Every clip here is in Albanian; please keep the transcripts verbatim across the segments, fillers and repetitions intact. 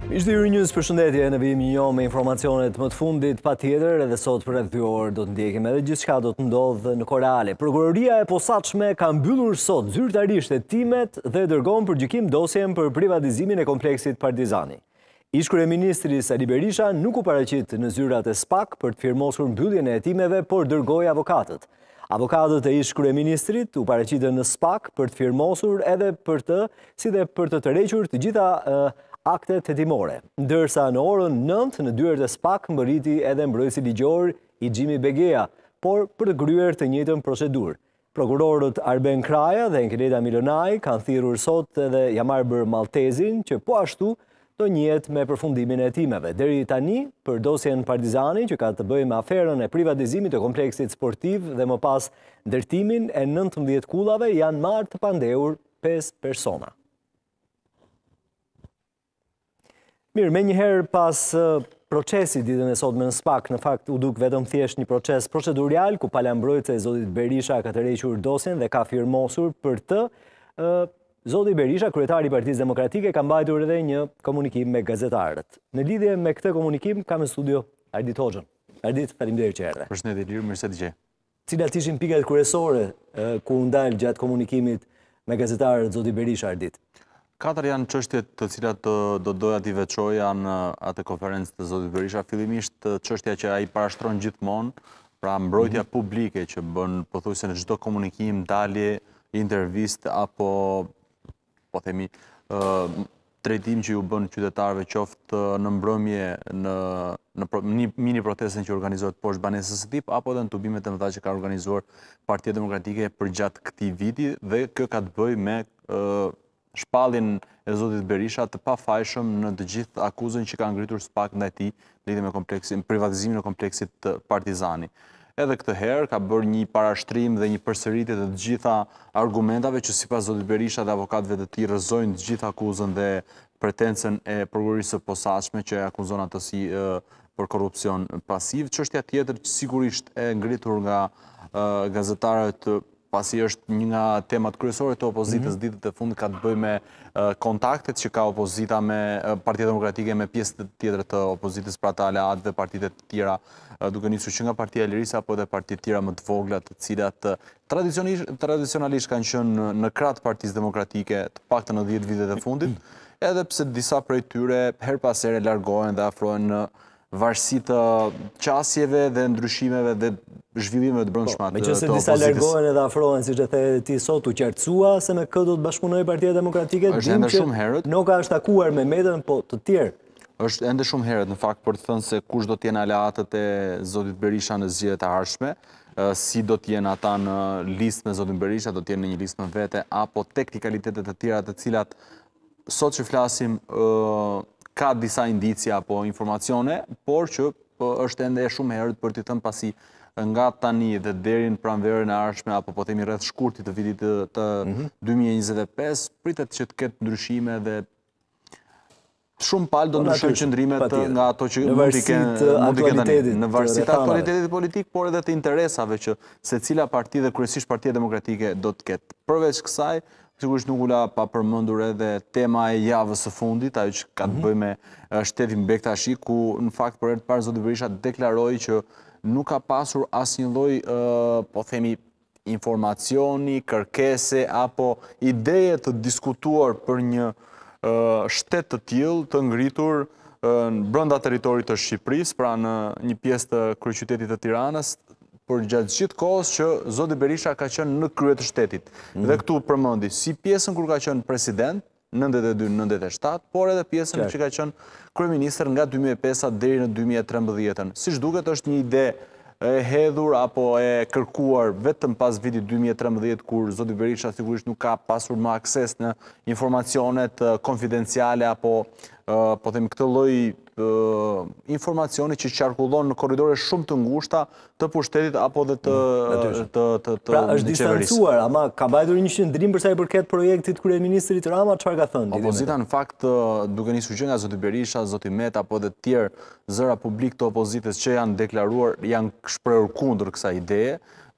Ishte Euronews, përshëndetje, në vijim një me informacionet më të fundit, pa tjetër, edhe sot për rreth dy orë do të ndjekim edhe gjithçka do të ndodhë në Koreale. Prokuroria e posaçme ka mbyllur sot zyrtarisht hetimet dhe dërgon për gjykim dosjen për privatizimin e kompleksit Partizani. Ish kryeministri Sali Berisha nuk u paraqit në zyrat e S P A K për të firmosur mbylljen e hetimeve, por dërgoi avokatët. Avokatët e ish kryeministrit u paraqitën në S P A K për të firmosur edhe për të, si dhe për të tërhequr të gjitha uh, aktet hetimore, ndërsa në orën nëntë në dyert e S P A K mbërriti edhe mbrojtësi ligjor Ixhimi Begeja, por për të kryer të njëjtën procedurë. Prokurorët Arben Kraja dhe Enkeleta Milonaj kanë thirrur sot edhe Jamarbër Maltezin, që po ashtu do njihet me përfundimin e hetimeve. Deri tani, për dosjen Partizani, që ka të bëjë me aferën e privatizimit të kompleksit sportiv dhe më pas ndërtimin e nëntëmbëdhjetë kullave, janë marrë të pandehur pesë persona. Mirë, me njëherë pas procesit ditën e sotme në S P A K, në fakt u duk vetëm thjesht një proces procedurial, ku palambrojtëse e zotit Berisha ka tërhequr dosjen dhe ka firmosur për të, zoti Berisha, kryetari i Partisë Demokratike, ka mbajtur edhe një komunikim me gazetarët. Në lidhje me këtë komunikim, kam në studio Ardit Hoxhën. Ardit, faleminderit që erdhe. Përshëndetje Lirë, mirë se dëgjoj. Cilat ishin pikat kryesore ku u ndal gjatë komunikimit me gazetarët zoti Berisha, Ardit? Katër janë çështjet të cilat do doja t'i veçoja në atë konferencë të zotit Berisha. Fillimisht çështja që ai parashtron gjithmonë, pra mbrojtja publike që bën pothuajse në çdo komunikim, dalje, intervistë apo po themi drejtim që ju bën qytetarëve, qoftë në mbrëmje në në mini protestën që organizohet poshtë banesës së tip, apo edhe në tubimet e mëdha që ka organizuar Partia Demokratike përgjatë këtij viti, dhe kjo ka të bëjë me shpalljen e zotit Berisha të pafajshëm në të gjithë akuzën që ka ngritur S P A K ndaj tij lidhur me kompleksin privatizimin e kompleksit Partizani. Edhe këtë herë ka bërë një parashtrim dhe një përsëritje të gjitha argumentave që sipas zotit Berisha dhe avokatëve të tij rrëzojnë të gjithë akuzën dhe pretencën e prokurorisë së posaçme që akuzon atë si për korrupsion pasiv. Çështja tjetër që sigurisht e ngritur nga gazetarët, pasi është një nga temat kryesore të opozitës ditët e fundit, ka të bëjë me kontaktet që ka opozita me Partia Demokratike, me pjesë të tjetër të opozitës, pra të aleatëve, partitë të tjera, duke nisur që nga Partia e Lirisë apo edhe partitë tjera më të vogla, të cilat tradicionalisht kanë qenë në krah të Partisë Demokratike të paktën në dhjetë vitet e fundit, edhe pse disa prej tyre her pas here largohen dhe afrohen në varësi të qasjeve dhe ndryshimeve dhe zhvillimeve të brendshme të opozitës. Meqense disa largohen edhe afrohen, siç e the ti sot, u qartësua se me këtë do të bashkëpunojë Partia Demokratike, është ende shumë herët. Nuk ka është takuar me Metën, po të tjerë. Është ende shumë herët në fakt për të thënë se kush do të jenë aleatët e zotit Berisha në zgjedhjet e ardhshme, si do të jenë ata në listë me zotin Berisha, do të jenë në një listë me vete, apo teknikalitetet të tjera të cilat sot që flasim ka disa indicia apo informacione, por që është ende shumë herët për t'i thënë, pasi nga tani dhe deri në pranverën e ardhshme, apo po themi rreth shkurtit të vitit të dy mijë e njëzet e pesë, pritet që të ketë ndryshime dhe shumë palë do të ndryshojnë qëndrimet nga ato që mund t'i kenë tani, në varësi të aktualitetit politik, por edhe të interesave që secila parti dhe kryesisht Partia Demokratike do të ketë. Përveç kësaj, sigurisht nuk u la pa përmendur edhe tema e javës së fundit, ajo që ka të bëjë me shtetin Bektashi, ku në fakt për herë të parë zoti Berisha deklaroi që nuk ka pasur asnjë lloj, po themi, informacioni, kërkese apo ideje të diskutuar për një shtet të tillë të ngritur brenda territorit të Shqipërisë, pra në një pjesë të kryeqytetit të Tiranës, por gjatë gjithë kohës që zoti Berisha ka qenë në krye të shtetit. Dhe këtu përmendi si pjesën kur ka qenë president, nëntëdhjetë e dy nëntëdhjetë e shtatë, por edhe pjesën që ka qenë kryeministër nga dy mijë e pesë deri në dy mijë e trembëdhjetë. Siç duket është një ide e hedhur apo e kërkuar vetëm pas vitit dy mijë e trembëdhjetë, kur zoti Berisha sigurisht nuk ka pasur më akses në informacionet konfidenciale apo po them këtë lloj informacioni që qarkullon në korridore shumë të ngushta të pushtetit apo dhe të qeverisë. Pra është distancuar, ama ka mbajtur një qendrim për sa i përket projektit kryeministrit Rama, çfarë ka thënë? Opozita në fakt duke nisur që nga zoti Berisha, zoti Meta apo dhe të tjerë zëra publik të opozitës që janë deklaruar, janë shprehur kundër kësaj ideje,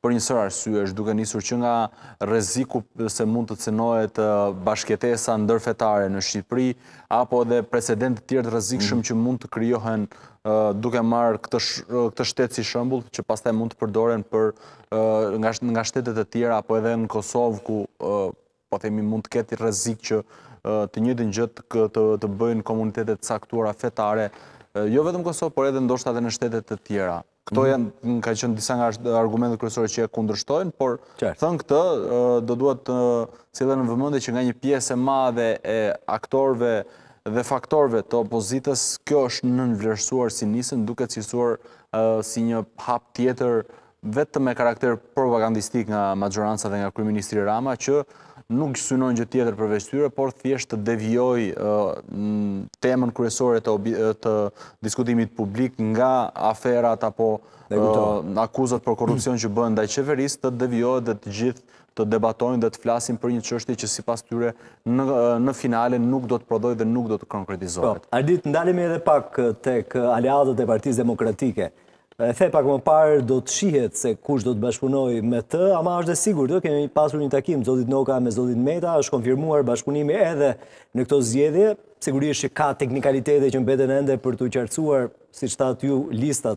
për njësër arsyesh, duke nisur që nga rreziku se mund të cënohet bashkëtesa ndërfetare në Shqipëri, apo edhe precedent të tjerë të rrezikshëm që mund të krijohen duke marrë këtë shtet si shembull, që pastaj mund të përdoren për nga shtetet e tjera, apo edhe në Kosovë, ku po themi mund të ketë rrezik që të njëjtën gjë të bëjnë komunitetet caktuara fetare, jo vetëm Kosovë, por edhe ndoshta edhe në shtetet të tjera. Këto janë, ka qenë disa nga argumentet kryesore që e kundërshtojnë, por thënë këtë, do duhet të sillen në vëmendje që nga një pjesë e madhe e aktorëve dhe faktorëve të opozitës, kjo është nënvlerësuar si nisën, duke cilësuar si një hap tjetër vetëm me karakter propagandistik nga maxhoranca dhe nga kryeministri Rama, që nuk synon gjë tjetër përveç tyre, por thjesht të devijoj temën kryesore të diskutimit publik nga aferat apo akuzat për korrupsion që bëhen ndaj qeverisë, të devijohet dhe të gjithë të debatojnë dhe të flasin për një çështje që sipas tyre në finale nuk do të prodhojë dhe nuk do të konkretizohet. Ardit, ndalemi edhe pak tek aleatët e Partisë Demokratike. E the pak më parë do të shihet se kush do të bashkëpunoj me të, ama është dhe sigurt, kemi pasur një takim zotit Noka me zotit Meta, është konfirmuar bashkëpunimi edhe në këto zgjedhje, sigurisht që ka teknikalitete që mbeten ende për të qartësuar, siç thatë ju, listat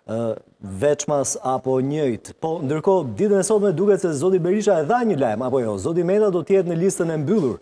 veçmas apo njëjt. Po ndërkohë ditën e sotme duket se zoti Berisha e dha një lajm, apo jo, zoti Meta do të jetë në listën e mbyllur.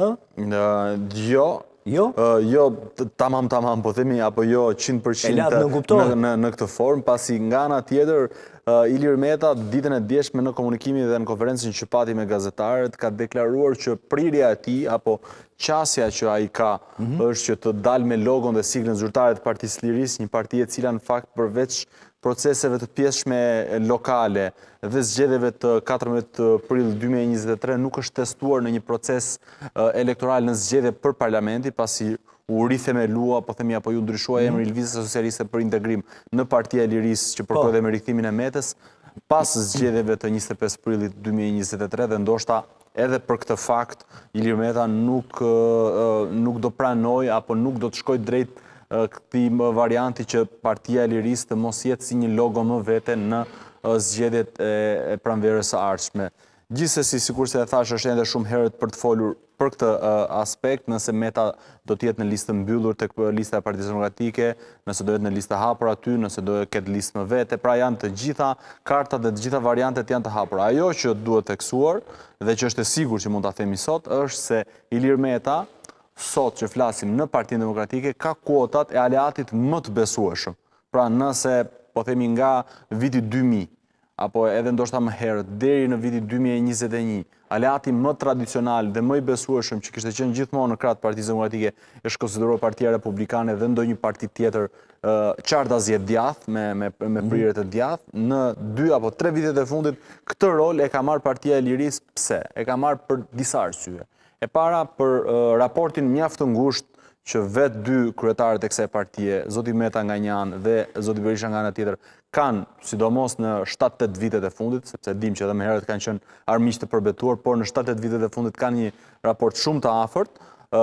Ë? Jo. Jo? Jo, tamam, tamam, po themi, apo jo cent përqind në këtë formë, pasi nga ana tjetër, Ilir Meta, ditën e djeshme në komunikimin dhe në konferencën që pati me gazetarët, ka deklaruar që prirja e tij, apo qasja që ai ka, është që të dalë me logon dhe siglën zyrtare të Partisë Lirisë, një parti e cila në fakt përveç proceseve të pjesshme lokale dhe zgjedhjeve të katërmbëdhjetë prill dy mijë e njëzet e tre nuk është testuar në një proces elektoral në zgjedhje për parlamenti, pasi u rithemelua, po themi, apo ju ndryshua emri i Lëvizjes Socialiste për Integrim në Partia e Lirisë, që përkoj dhe me rikthimin e Metës, pas zgjedhjeve të njëzet e pesë prillit dy mijë e njëzet e tre, dhe ndoshta edhe për këtë fakt, Ilir Meta nuk do pranoj, apo nuk do të shkoj drejt këti varianti që Partia e Lirisë të mos jetë si një logo më vete në zgjedhjet e pranverës së ardhshme. Gjithsesi, sikur se e thash, është ende shumë herët për të folur për këtë aspekt, nëse Meta do të jetë në listë mbyllur tek lista e Partisë Demokratike, nëse do jetë në listë hapur aty, nëse do ketë listë më vete, pra janë të gjitha kartat dhe të gjitha variantet janë të hapura. Ajo që duhet theksuar dhe që është e sigurt që mund ta themi sot është se Ilir Meta sot që flasim në Partinë Demokratike ka kuotat e aleatit më të besueshëm. Pra nëse po themi nga viti dy mijë apo edhe ndoshta më herët deri në vitin dy mijë e njëzet e një, aleati më tradicional dhe më i besueshëm që kishte qenë gjithmonë në krah të Partisë Demokratike është konsideruar Partia Republikane dhe ndonjë parti tjetër qartazje djathtë me me me prirje të djathtë. Në dy apo tre vitet e fundit këtë rol e ka marrë Partia e Lirisë. Pse? E ka marrë për disa arsye. E para për raportin mjaft të ngushtë që vetë dy kryetarët e kësaj partie, zoti Meta nga një anë dhe zoti Berisha nga ana tjetër, kanë, sidomos në shtatë tetë vitet e fundit, sepse dim që edhe më herët kanë qenë armiq të përbetuar, por në shtatë tetë vitet e fundit kanë një raport shumë të afërt.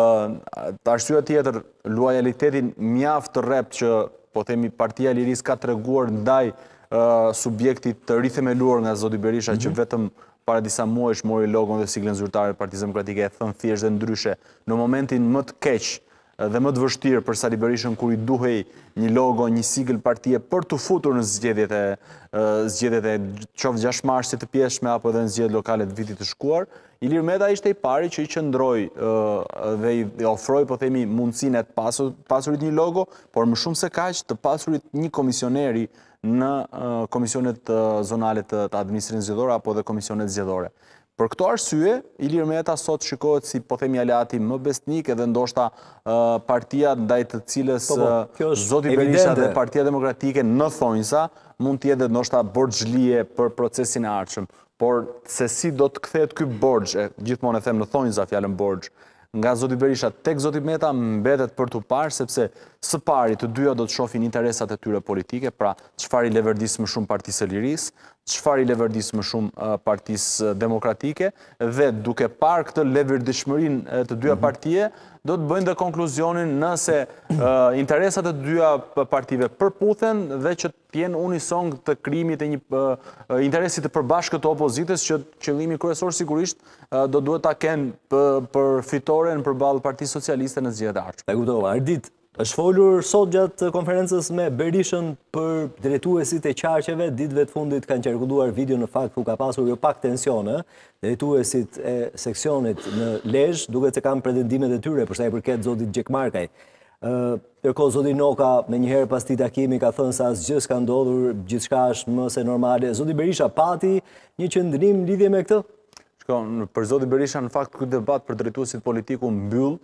Arsyeja tjetër, lojalitetin mjaft të rrept që po themi Partia e Lirisë ka treguar ndaj subjektit të rithemeluar nga zoti Berisha, që vetëm para disa muajsh mori logon dhe siglën zyrtare të Partisë Demokratike, e thënë thjesht dhe ndryshe, në momentin më të keq dhe më të vështirë për Sali Berishën, kur i duhej një logo, një sigël partie për të futur në zgjedhjet e zgjedhjet e qoftë gjashtë të pjeshme apo edhe në zgjedhjet lokale të vitit të shkuar, Ilir Meta ishte i pari që i qëndroi dhe i ofroi, po themi, mundësinë e të pasurit një logo, por më shumë se kaq të pasurit një komisioneri në komisionet zonale të administrimit zgjedhor apo dhe komisionet zgjedhore. Për këto arsye, Ilir Meta sot shikohet si, po themi, aleati më besnik edhe ndoshta partia ndaj të cilës zoti Berisha dhe Partia Demokratike në thonjza mund të jetë ndoshta borxhlie për procesin e ardhshëm. Por se si do të kthehet ky borxh, gjithmonë e them në thonjza fjalën borxh, nga zoti Berisha tek zoti Meta mbetet për të parë, sepse së pari të dyja do të shohin interesat e tyre politike, pra çfarë i leverdis më shumë Partisë së Lirisë, çfarë i leverdis më shumë Partisë Demokratike, dhe duke parë këtë leverdishmërinë të dyja partije, do të bëjnë dhe konkluzionin nëse interesat e dyja partive përputhen dhe që t'jenë unison të krijimit e një interesit të përbashkët të opozitës, që qëllimi kryesor sigurisht do duhet ta kenë për fitoren përballë Partisë Socialiste në zgjedhjet e ardhshme. E kuptova. Ardit, është folur sot gjatë konferencës me Berishën për drejtuesit e qarqeve. Ditëve të fundit kanë qarkulluar video, në fakt ku ka pasur jo pak tensione. Drejtuesit e seksionit në Lezhë duket se kanë pretendimet e tyre për sa i përket zotit Gjekmarkaj. Ndërkohë zoti Noka me njëherë pas këtij takimi ka thënë se asgjë s'ka ndodhur, gjithçka është më se normale. Zoti Berisha pati një qëndrim lidhje me këtë? Shkon, për zoti Berisha në fakt ky debat për drejtuesit politik u mbyll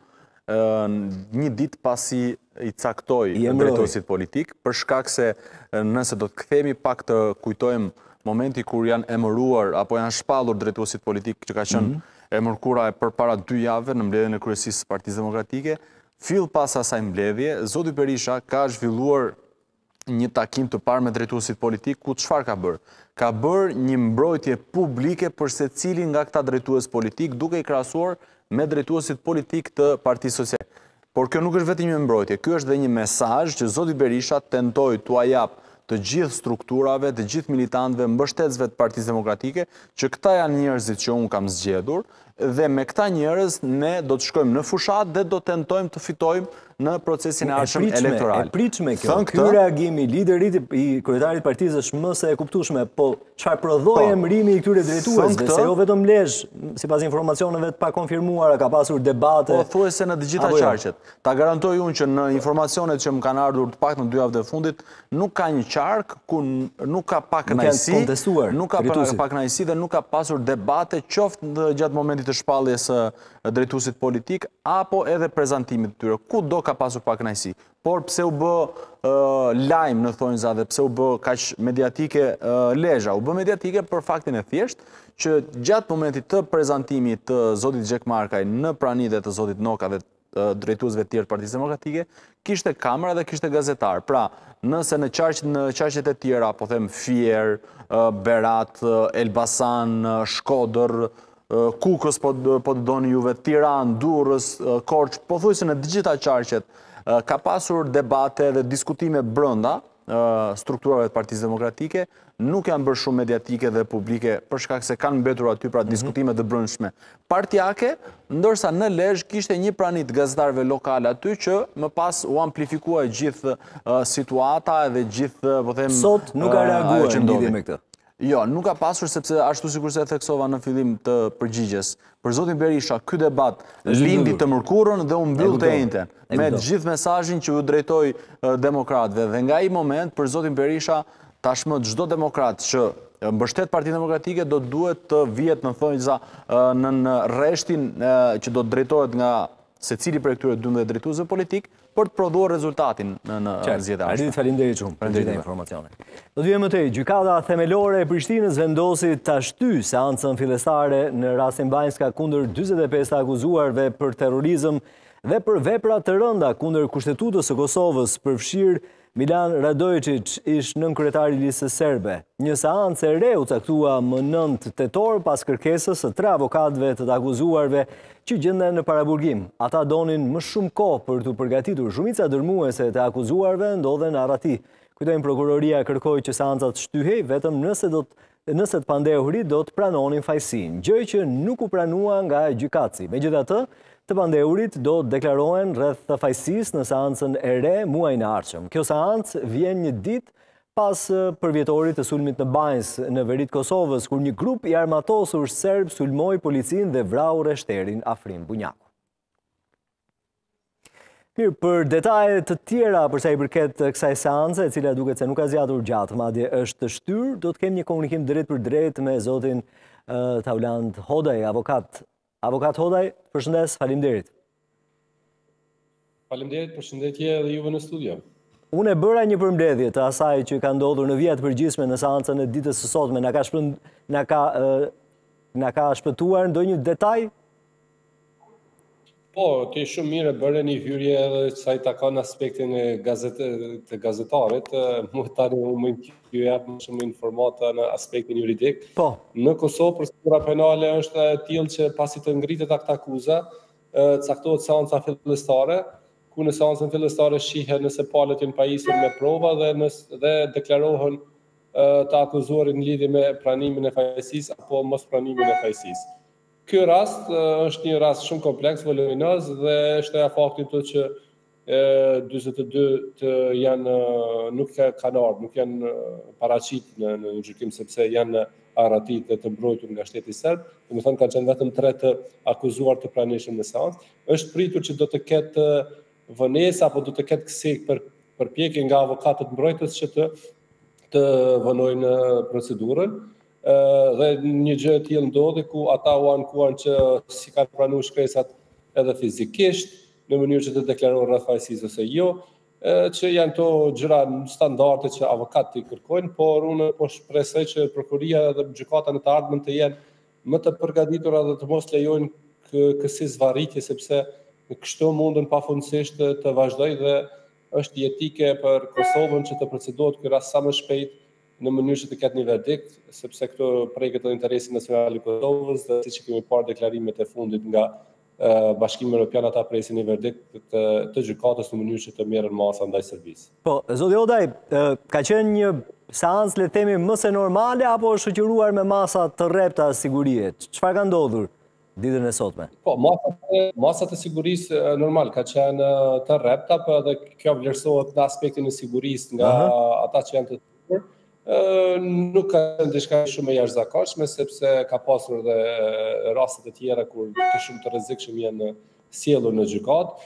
një ditë pasi i caktoi drejtuesit politik, për shkak se nëse do të kthehemi pak të kujtojmë momenti kur janë emëruar apo janë shpallur drejtuesit politik, që ka qenë emërkura e përpara dy javëve në mbledhjen e kryesisë së Partisë Demokratike, fill pas asaj mbledhje, zoti Berisha ka zhvilluar një takim të parë me drejtuesit politik, ku çfarë ka bërë? Ka bërë një mbrojtje publike për secilin nga këta drejtues politik, duke i krahasuar me drejtuesit politik të Partisë Socialiste. Por kjo nuk është vetëm një mbrojtje, kjo është dhe një mesazh që zoti Berisha tentoi t'ua jap të gjithë strukturave, të gjithë militantëve, mbështetësve të Partisë Demokratike, që këta janë njerëzit që unë kam zgjedhur, dhe me këta njerëz ne do të shkojmë në fushat dhe do të tentojmë të fitojmë në procesin e ardhshëm elektoral. E pritshme kjo. Ky reagimi liderit i kryetarit partisë është më se e kuptueshme, po çfarë prodhoi emërimi i këtyre drejtuesve, se jo vetëm Lezhë, sipas informacioneve të pakonfirmuara, ka pasur debate. Po thuajse në të gjitha qarqet. Ta garantoj unë që në informacionet që më kanë ardhur të paktën dy javët e fundit, nuk ka një qark ku nuk ka pakënaqësi, nuk ka pakënaqësi dhe nuk ka pasur debate, qoftë gjatë momentit të shpalljes së drejtuesit politik apo edhe prezantimit të tyre. Kudo ka pasur pakënaqësi. Por pse u bë lajm në thonjza dhe pse u bë kaq mediatike Lezhë? U bë mediatike për faktin e thjesht që gjatë momentit të prezantimit të zotit Gjekmarkaj në prani dhe të zotit Noka dhe drejtuesve të tjerë të Partisë Demokratike, kishte kamera dhe kishte gazetar. Pra, nëse në qarqet e tjera, po them Fier, Berat, Elbasan, Shkodër, Kukës, po të doni juve, Tiranë, Durrës, Korçë, pothuajse në të gjitha qarqet ka pasur debate dhe diskutime brenda strukturave të Partisë Demokratike, nuk janë bërë shumë mediatike dhe publike për shkak se kanë mbetur aty pra diskutime të brendshme partijake, ndërsa në Lezhë kishte një prani të gazetarëve lokale aty që më pas u amplifikua gjithë situata dhe gjithë, po them, sot nuk ka reaguar në lidhje me këtë. Jo, nuk ka pasur, sepse ashtu sikur se e theksova në fillim të përgjigjes. Për zotin Berisha, ky debat lindi të mërkurën dhe u mbyll të njëjtën, me gjithë mesazhin që u drejtoi demokratëve. Dhe nga ai moment, për zotin Berisha, tashmë çdo demokrat që mbështet Partinë Demokratike do duhet të vihet në thonjza në rreshtin që do të drejtohet nga secili prej këtyre dymbëve drejtuesve politik për të prodhuar rezultatin në zgjedhjet e ardhshme. Ardit, faleminderit shumë për gjithë informacionet. Do të vijmë mëtej, gjykata themelore e Prishtinës vendosi ta shtyjë seancën fillestare në rastin Banjska kundër dyzet e pesë të akuzuarve për terrorizëm dhe për vepra të rënda kundër kushtetutës së Kosovës, përfshirë Milan Radojičić, ish nënkryetari i listës serbe. Një seancë e re u caktua më nëntë tetor pas kërkesës së tre avokatëve të të akuzuarve që gjenden në paraburgim. Ata donin më shumë kohë për të përgatitur. Shumica dërmuese të akuzuarve ndodhen në Arati. Kujtojmë, prokuroria kërkoi që seancat shtyhej vetëm nëse do të nëse të pandehurit do të pranonin fajsin, gjë që nuk u pranua nga gjykatësi. Megjithatë, të pandehurit do të deklarohen rreth fajsisë në seancën e re muajin e ardhshëm. Kjo seancë vjen një ditë pas përvjetorit të sulmit në Banjë në veri të Kosovës, kur një grup i armatosur serb sulmoi policinë dhe vrau rreshterin Afrim Bunjaku. Mirë, për detaje të tjera përsa i përket kësaj seance, e cila duket se nuk ka zgjatur gjatë, madje është të shtyr, do të kemi një komunikim drejt për drejt me zotin Tauland Hodaj, avokat. Avokat Hodaj, përshëndes, faleminderit. Faleminderit, përshëndetje edhe juve në studio. Unë e bëra një përmbledhje të asaj që ka ndodhur në vijat përgjithshme në seancën e ditës së sotme, na ka shpën, na ka na ka shpëtuar ndonjë detaj? Po, ti shumë mirë bëre një hyrje edhe sa i takon aspektin e gazet, të gazetarit. Më tani u më ju jap më shumë informata në aspektin juridik. Po. Në Kosovë procedura penale është e tillë që pasi të ngritet akt akuza, caktohet seanca fillestare, ku në seancën fillestare shihet nëse palët janë pajisur me prova dhe, nëse, dhe deklarohen të akuzuarit në lidhje me pranimin e fajësisë apo mos pranimin e fajësisë. Ky rast është një rast shumë kompleks, voluminoz dhe shtoja faktin të që dyzet e dy të janë nuk kanë ardhur, nuk janë paraqit në, në gjykim sepse janë arratit dhe të mbrojtur nga shteti serb, do të thonë kanë qenë vetëm tre të akuzuar të pranishëm në seancë. Është pritur që do të ketë vonesë apo do të ketë kësik për përpjekje nga avokatët mbrojtës që të të vënojnë procedurën. Dhe një gjë e tillë ndodhi ku ata u ankuan që si kanë pranuar shkresat edhe fizikisht, në mënyrë që të deklarohen rreth fajësisë ose jo, që janë to gjëra standarde që avokatët i kërkojnë, por unë po shpresoj që prokuria dhe gjykata në të ardhmen të jenë më të përgatitura dhe të mos lejojnë kësi zvarritje, sepse kështu mundën pafundësisht të, të vazhdoj dhe është jetike për Kosovën që të procedohet ky rast sa më shpejt në mënyrë që të ketë një verdikt, sepse këto preket edhe interesin nacional i Kosovës dhe siç kemi parë deklarimet e fundit nga Bashkimi Evropian, ata presin një verdikt të, të gjykatës në mënyrë që të merren masa ndaj Serbisë. Po, zoti Odaj, ka qenë një seancë le të themi më se normale apo është shoqëruar me masa të rrepta sigurie? Çfarë ka ndodhur ditën e sotme? Po, masat e, masat e sigurisë normal ka qenë të rrepta, por edhe kjo vlerësohet në aspektin e sigurisë nga uh-huh. ata që janë të sigurt. Nuk ka qenë diçka shumë e jashtëzakonshme sepse ka pasur dhe raste të tjera kur të shumë të rrezikshëm janë sjellur në gjykatë.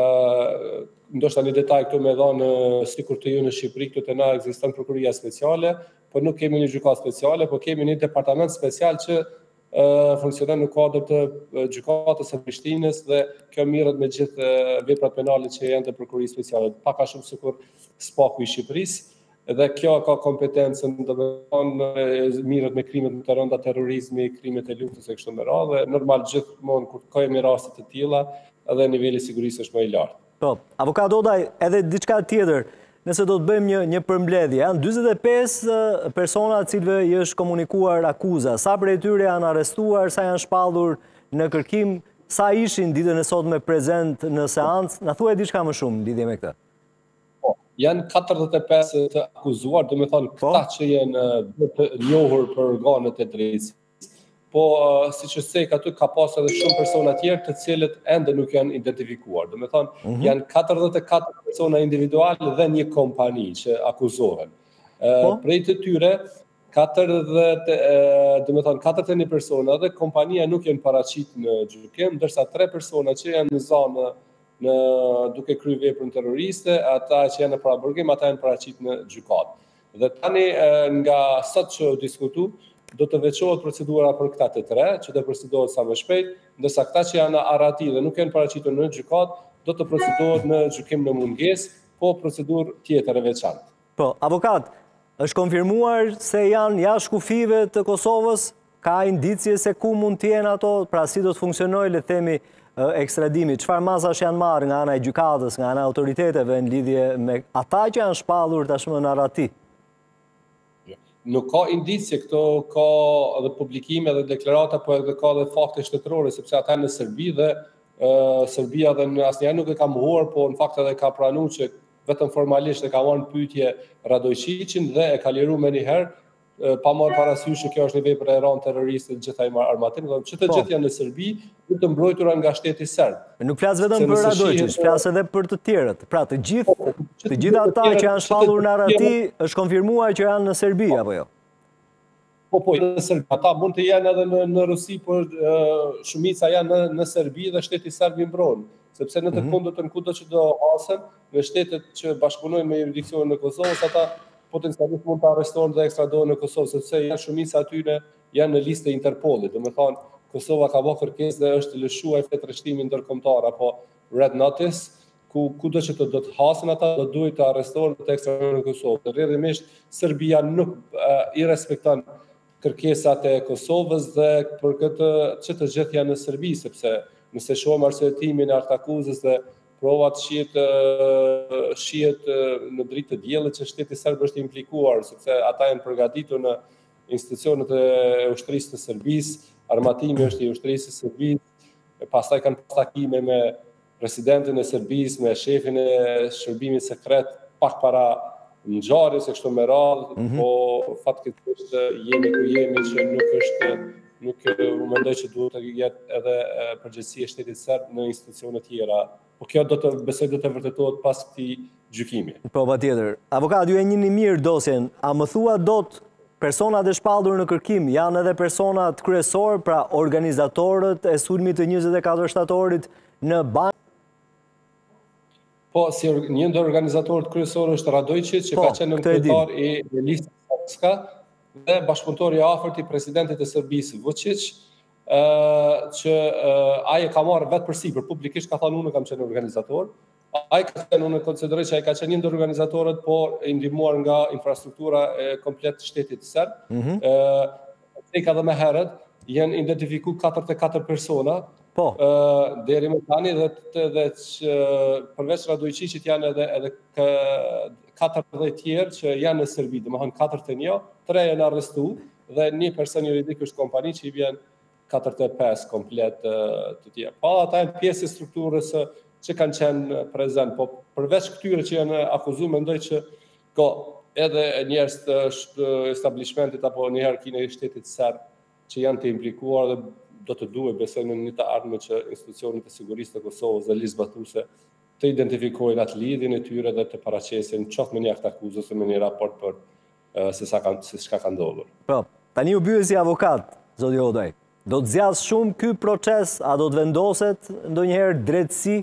Ndoshta një detaj këtu më dhënë, sikur të ju në Shqipëri këtu te na ekziston prokuria speciale, por nuk kemi një gjykatë speciale, por kemi një departament special që funksionon në kuadër të gjykatës së Prishtinës dhe kjo mirret me gjithë veprat penale që janë të prokurisë speciale, pak a shumë sikur Spaku i Shqipërisë. Dhe kjo ka kompetencën, do të thonë, mirret me krimet më të rënda, terrorizmi, krimet e luftës e kështu me radhë, dhe normal gjithmonë kur kemi raste të tilla, edhe niveli i sigurisë është më i lartë. Po, avokat Odaj, edhe diçka tjetër, nëse do të bëjmë një, një përmbledhje, janë dyzet e pesë persona të cilëve i është komunikuar akuza. Sa prej tyre janë arrestuar, sa janë shpallur në kërkim, sa ishin ditën e sotme prezent në seancë? Na thuaj diçka më shumë lidhje me këtë. Janë katërdhjetë e pesë të akuzuar, do me thonë këta që janë të njohur për organet e drejtësisë, po si që sek aty ka pas edhe shumë persona tjerë të cilët ende nuk janë identifikuar. Do me thonë, mm-hmm. janë katërdhjetë e katër persona individuale dhe një kompani që akuzohen. Po? Prej të tyre, katërdhjetë, do me thonë, katërdhjetë e një persona dhe kompania nuk janë paraqit në gjykim, ndërsa tre persona që janë në zonë në duke kryer veprën terroriste, ata që janë në paraburgim, ata janë paraqit në gjykatë. Dhe tani nga sot që diskutu, do të veçohet procedura për këta të tre, që të procedohet sa më shpejt, ndërsa këta që janë arrati dhe nuk janë paraqitur në gjykatë, do të procedohet në gjykim në mungesë, po procedurë tjetër e veçantë. Po, avokat, është konfirmuar se janë jashtë kufive të Kosovës, ka indicje se ku mund të jenë ato, pra si do të funksionojë le të themi ekstradimi, çfarë masash janë marrë nga ana e gjykatës, nga ana e autoriteteve në lidhje me ata që janë shpallur tashmë në arrati? Nuk ka indicje, këto ka edhe publikime dhe deklarata, po edhe ka edhe fakte shtetërore, sepse ata në Serbi dhe uh, Serbia dhe në asnjëherë nuk e ka mohuar, po në fakt edhe ka pranuar që vetëm formalisht e ka marrë në pyetje Radojčićin dhe e ka liruar më një herë, pa marrë parasysh që kjo është një vepër e rëndë terroriste të gjithaj armatim, dhe që të gjithë janë në Serbi, për të mbrojtura nga shteti serb. Nuk flas vetëm për Radojčić, flas edhe për të tjerët. Pra të gjithë, të gjithë ata që janë shpallur në arrati, është konfirmuar që janë në Serbi apo jo? Po, po, në Serbi. Ata mund të jenë edhe në, në Rusi, por uh, shumica janë në, në Serbi dhe shteti serb i mbron. Sepse në të kundërtën kudo që do hasen, në shtetet që bashkëpunojnë me jurisdiksionin e Kosovës, ata potencialisht mund të arrestohen dhe ekstradohen në Kosovë, sepse janë shumica atyre janë në listë e Interpolit. Do me thonë, Kosova ka bërë kërkesë dhe është lëshuar fletërështimin ndërkombëtar apo Red Notice, ku kudo që të do të hasen ata, do duhet të arrestohen dhe të ekstradohen në Kosovë. Rrjedhimisht Serbia nuk uh, i respekton kërkesat e Kosovës dhe për këtë që të gjithë janë në Serbi, sepse nëse shohim arsyetimin e aktakuzës dhe provat shihet shihet në dritë të diellit që shteti serb është implikuar, sepse ata janë përgatitur në institucionet e ushtrisë të Serbisë, armatimi është i ushtrisë së Serbisë, pastaj kanë pas takime me presidentin e Serbisë, me shefin e shërbimit sekret, pak para ngjarjes e kështu me radhë, mm -hmm. po fatkeqësisht jemi ku jemi që nuk është nuk u mendoj që duhet të jetë edhe përgjegjësia e shtetit serb në institucione tjera. Po kjo do të besoj do të vërtetohet pas këtij gjykimi. Po patjetër. Avokat, ju e njihni mirë dosjen. A më thua dot personat e shpallur në kërkim janë edhe personat kryesor, pra organizatorët e sulmit të njëzet e katër shtatorit në Banjë? Po, si një ndër organizatorët kryesorë është Radojčić, që po, ka qenë kryetar i listës Srpska dhe bashkëpunëtor i afërt i presidentit të Serbisë Vučić, që ai e ka marrë vetë përsipër, publikisht ka thënë unë kam qenë organizator. Ai ka qenë unë konsideroj që ai ka qenë një ndër organizatorët, por i ndihmuar nga infrastruktura e komplet shtetit serb. Ëh, mm -hmm. ka dhe më herët janë identifikuar katërdhjetë e katër persona. Po. Uh, deri më tani dhe, dhe që përveç Radojčićit janë edhe, edhe katërdhjetë tjerë që janë në Serbi, dhe më hënë katërdhjetë e një, tre janë arrestu dhe një person juridik është kompani që i vjen katërdhjetë e pesë komplet uh, të tjerë. Pa, ata janë pjesë e strukturës që kanë qenë prezent, po përveç këtyre që janë akuzuar, mendoj që ko edhe njerëz të establishmentit apo një hierarkinë e shtetit serb që janë të implikuar dhe do të duhet besoj në një të ardhme që institucionet e sigurisë të Kosovës dhe listë zbatuese të identifikojnë atë lidhjen e tyre dhe të paraqesin qoftë me një akt akuzë ose me një raport për uh, se sa kanë se çka ka ndodhur. Po, tani u bye si avokat, zoti Hodaj. Do të zgjasë shumë ky proces, a do të vendoset ndonjëherë drejtësi?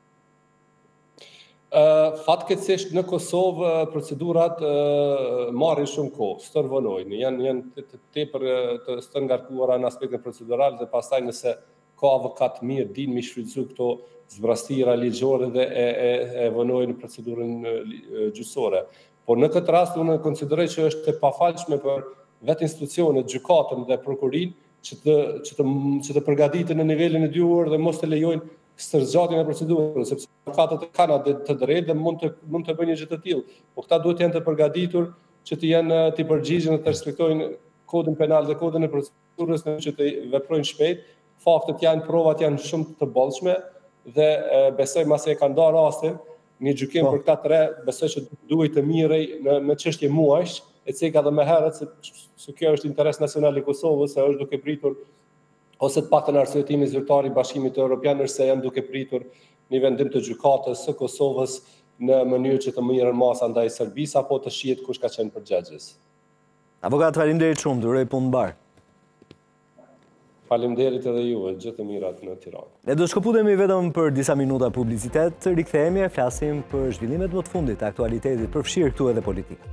Uh, fatkeqësisht në Kosovë procedurat uh, marrin shumë kohë, stërvonojnë, janë janë të, të tepër të stërngarkuara në aspektin procedural dhe pastaj nëse ka avokat mirë din mi shfrytëzu këto zbrastira ligjore dhe e, e, e vonojnë procedurën gjyqësore. Por në këtë rast unë konsideroj që është e pafalshme për vetë institucionet, gjykatën dhe prokurin që të që të që të përgatiten në nivelin e dyhur dhe mos të lejojnë stërgjatin e procedurës, sepse avokatët kanë të drejtë dhe mund të mund të bëjnë një gjë të tillë, por këta duhet të jenë të përgatitur që të jenë të përgjigjen dhe të respektojnë kodin penal dhe kodin e procedurës në që të veprojnë shpejt. Faktet janë, provat janë shumë të bollshme dhe e, besoj masi e kanë ndarë rastin një gjykim po. Për këta tre, besoj që duhet të mirej në në çështje muajsh, e ceka dhe më herët se, se kjo është interes nacional i Kosovës, se është duke pritur ose të paktën arsyetimi zyrtar i Bashkimit Evropian, nëse janë duke pritur një vendim të gjykatës së Kosovës në mënyrë që të mirën masa ndaj Serbisë apo të shihet kush ka qenë përgjegjës. Avokat, faleminderit shumë, të uroj punë mbar. Faleminderit edhe juve, gjithë të mirat në Tiranë. Ne do shkëputemi vetëm për disa minuta publicitet, rikthehemi e flasim për zhvillimet më të fundit të aktualitetit, përfshirë këtu edhe politikë.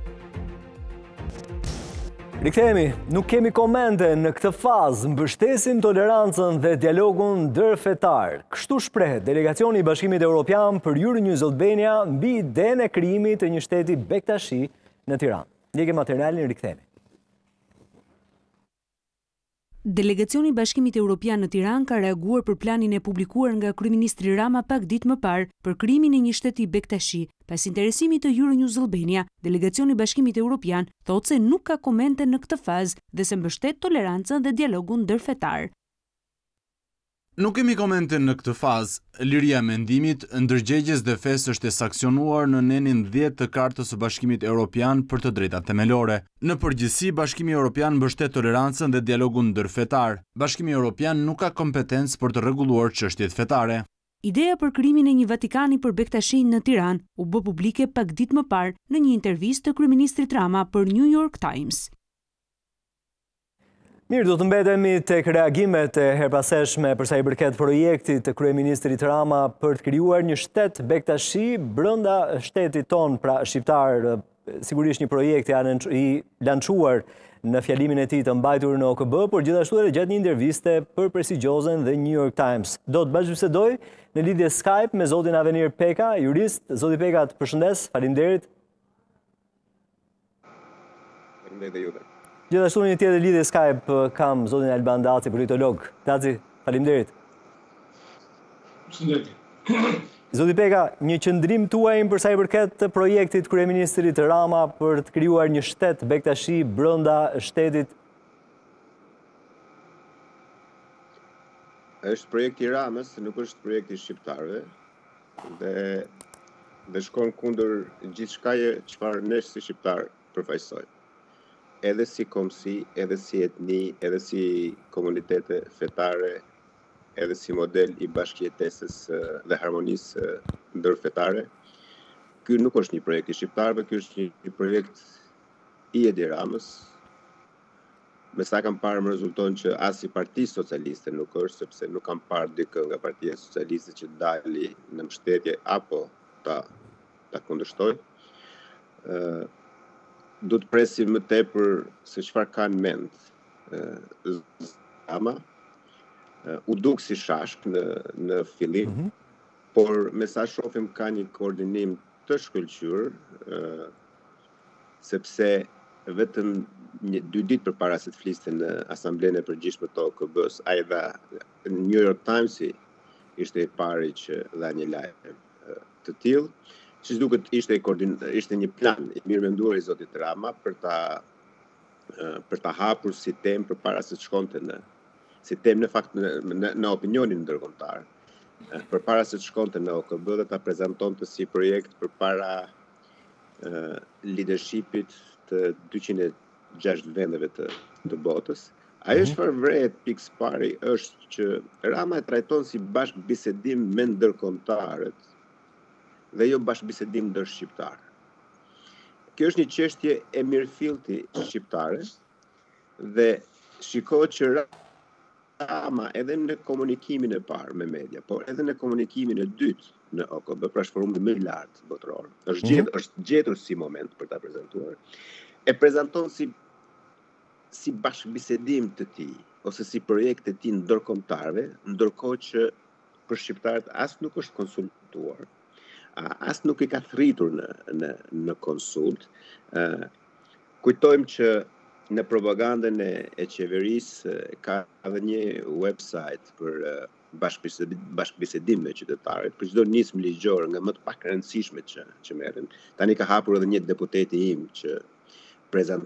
Rikthehemi, nuk kemi komente në këtë fazë, mbështesim tolerancën dhe dialogun ndërfetar. Kështu shprehet delegacioni i Bashkimit Evropian për Euronews Albania mbi idenë e krijimit të një shteti Bektashi në Tiranë. Ndjekim materialin, rikthehemi. Delegacioni i Bashkimit Evropian në Tiranë ka reaguar për planin e publikuar nga kryeministri Rama pak ditë më parë për krijimin e një shteti Bektashi. Pas interesimit të Euronews Albania, delegacioni i Bashkimit Evropian thotë se nuk ka komente në këtë fazë dhe se mbështet tolerancën dhe dialogun ndërfetar. Nuk kemi komente në këtë fazë. Liria e mendimit, ndërgjegjes dhe fesë është e saksionuar në nenin dhjetë të Kartës së Bashkimit Evropian për të drejtat themelore. Në përgjithësi, Bashkimi Evropian mbështet tolerancën dhe dialogun ndërfetar. Bashkimi Evropian nuk ka kompetencë për të rregulluar çështjet fetare. Ideja për krijimin e një Vatikani për Bektashin në Tiranë u bë publike pak ditë më parë në një intervistë të kryeministrit Rama për New York Times. Mirë, do të mbetemi tek reagimet e herpaseshme përsa i përket projektit të kryeministrit Rama për të krijuar një shtet Bektashi brenda shtetit ton, pra shqiptar, sigurisht një projekt i lançuar në fjalimin e tij të mbajtur në O K B, por gjithashtu edhe gjatë një interviste për prestigjiozen dhe New York Times. Do të bashkëbisedoj në lidhje Skype me zotin Avenir Peka, jurist. Zoti Peka, të përshëndes, faleminderit. Faleminderit juve. Gjithashtu në një tjetër lidhje Skype kam zotin Alban Daci, politolog. Daci, faleminderit. Përshëndetje. Zoti Peka, një qëndrim tuaj përsa i përket të projektit kryeministrit Rama për të krijuar një shtet Bektashi brenda shtetit? është projekti i Ramës, nuk është projekti i shqiptarëve dhe dhe shkon kundër gjithçkaje çfarë ne si shqiptar përfaqësojmë. Edhe si kombësi, edhe si etni, edhe si komunitete fetare, edhe si model i bashkëjetesës dhe harmonisë ndërfetare. Ky nuk është një projekt i shqiptarëve, ky është një projekt i Edi Ramës. Me sa kam parë më rezulton që as i Partisë Socialiste nuk është, sepse nuk kam parë dikë nga Partia Socialiste që dali në mbështetje apo ta ta kundërshtoj. Ë do të presim më tepër se çfarë kanë mend Rama. U duk si shashk në në fillim, mm -hmm. por me sa shohim ka një koordinim të shkëlqyer, ë sepse vetëm një dy ditë përpara se të fliste në Asamblenë e Përgjithshme të O K B-s, ai dha New York Times-i ishte i pari që dha një lajm të tillë, që duket ishte ishte një plan i mirë menduar i zotit Rama për ta për ta hapur si temë përpara se të shkonte në si temë në fakt në, në, në opinionin ndërkombëtar, përpara se të shkonte në O K B dhe ta prezantonte si projekt përpara uh, leadershipit të dyqind e gjashtëdhjetë vendeve të, të botës. Ajo çfarë vret pikë pari është që Rama e trajton si bashkëbisedim me ndërkombëtarët dhe jo bashkëbisedim ndër shqiptar. Kjo është një çështje e mirëfillti shqiptare dhe shikohet që Rama edhe në komunikimin e parë me media, por edhe në komunikimin e dytë në O K B, pra forumin më i lartë botëror, është gjetur, mm-hmm. është gjetur si moment për ta prezantuar. E prezanton si si bashkëbisedim të tij ose si projekt të tij ndërkombëtarëve, ndërkohë që për shqiptarët as nuk është konsultuar, as nuk i ka thritur në në në konsult. Uh, kujtojmë që në propagandën e, e qeverisë ka edhe një website për uh, bashkëbisedim, bashkëbisedim me qytetarët, për çdo nismë ligjore nga më të pak rëndësishme që që merren. Tani ka hapur edhe një deputeti im që prezanton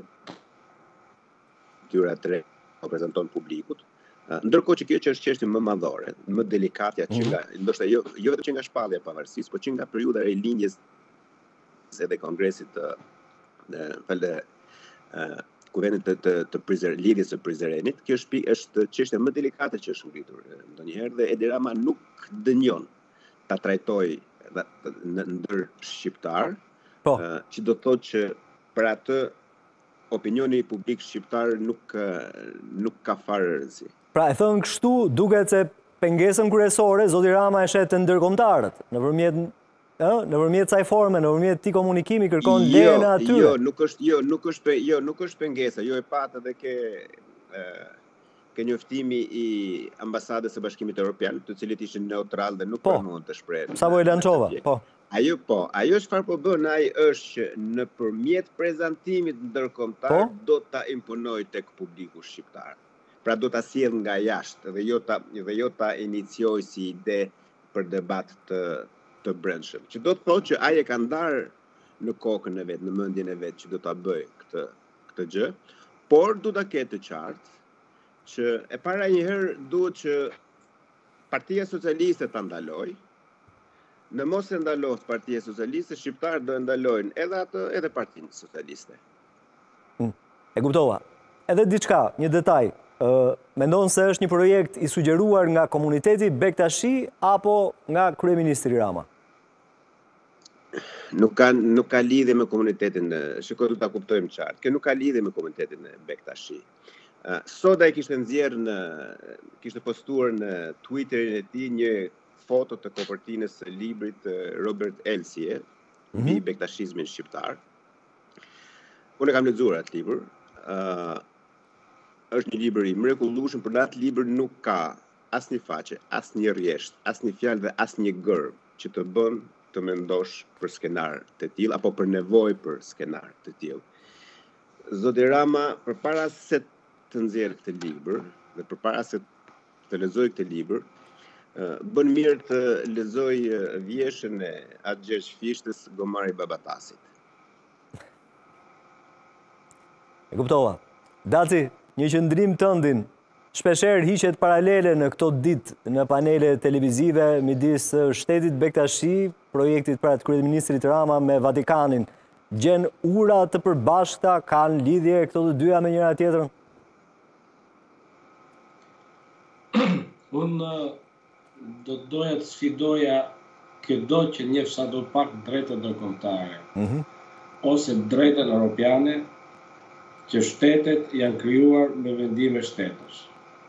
tyra tre o prezanton publikut. Uh, ndërkohë që kjo që është çështje më madhore, më delikate që nga, ndoshta jo jo vetëm që nga shpallja e pavarësisë, por që nga periudha e lindjes edhe kongresit të falë uh, kuvendit të të, të prizer, lidhjes së Prizrenit, kjo është është çështja më delikate që është ngritur ndonjëherë dhe Edi Rama nuk dënjon ta trajtojë në ndër shqiptar, po. uh, që do të thotë që për atë opinioni publik shqiptar nuk nuk ka fare rëndësi. Pra e thënë kështu, duket se pengesën kryesore zoti Rama e shet të ndërkombëtarët nëpërmjet ë nëpërmjet kësaj forme, nëpërmjet këtij komunikimi kërkon jo, derën e atyre. Jo, nuk është jo, nuk është jo, nuk është pengesa, jo e patë edhe ke ë ke njoftimi i ambasadës së Bashkimit Evropian, të cilit ishin neutral dhe nuk pranuan të shprehen. Sa po e lançova, po. Ajo po, ajo çfarë po bën ai është që nëpërmjet prezantimit ndërkombëtar po? do ta imponojë tek publiku shqiptar. Pra do ta sjell nga jashtë dhe jo ta dhe jo ta iniciojë si ide për debat të të brendshëm. Që do të thotë që ai e ka ndarë në kokën e vet, në mendjen e vet që do ta bëjë këtë këtë gjë, por do ta ketë të qartë që e para njëherë duhet që Partia Socialiste ta ndalojë. Në mos e ndalohet Partia Socialiste, shqiptarët do e ndalojnë edhe atë edhe Partinë Socialiste. Hmm. E kuptova. Edhe diçka, një detaj. Uh, mendon se është një projekt i sugjeruar nga komuniteti Bektashi apo nga kryeministri Rama? Nuk ka nuk ka lidhje me komunitetin, shikoj do ta kuptojmë qartë. Kjo nuk ka lidhje me komunitetin e Bektashi. Uh, Sot ai kishte nxjerrë në kishte postuar në Twitterin e tij një foto të kopertinës së librit Robert Elsie, mbi mm-hmm. bektashizmin shqiptar. Unë kam lexuar atë libër. Uh, është një libër i mrekullueshëm, por në atë libër nuk ka asnjë faqe, asnjë rresht, asnjë fjalë dhe asnjë gërm që të bën të mendosh për skenar të tillë apo për nevojë për skenar të tillë. Zoti Rama, përpara se të nxjerrë këtë libër dhe përpara se të lexoj këtë libër, bën mirë të lexoj vjeshën e atë Gjergj Fishtës, Gomari Babatasit. E kuptova. Daci, një qëndrim tëndin, shpesher hiqet paralele në këto ditë në panele televizive midis shtetit Bektashi, projektit pra të kryeministrit Rama me Vatikanin. Gjen ura të përbashkëta, kanë lidhje këto të dyja me njëra tjetrën? Unë do të doja të sfidoja këdo që njeh sa do pak drejtën ndërkombëtare, mm-hmm. ose drejtën europiane, që shtetet janë krijuar me vendime shtetësh.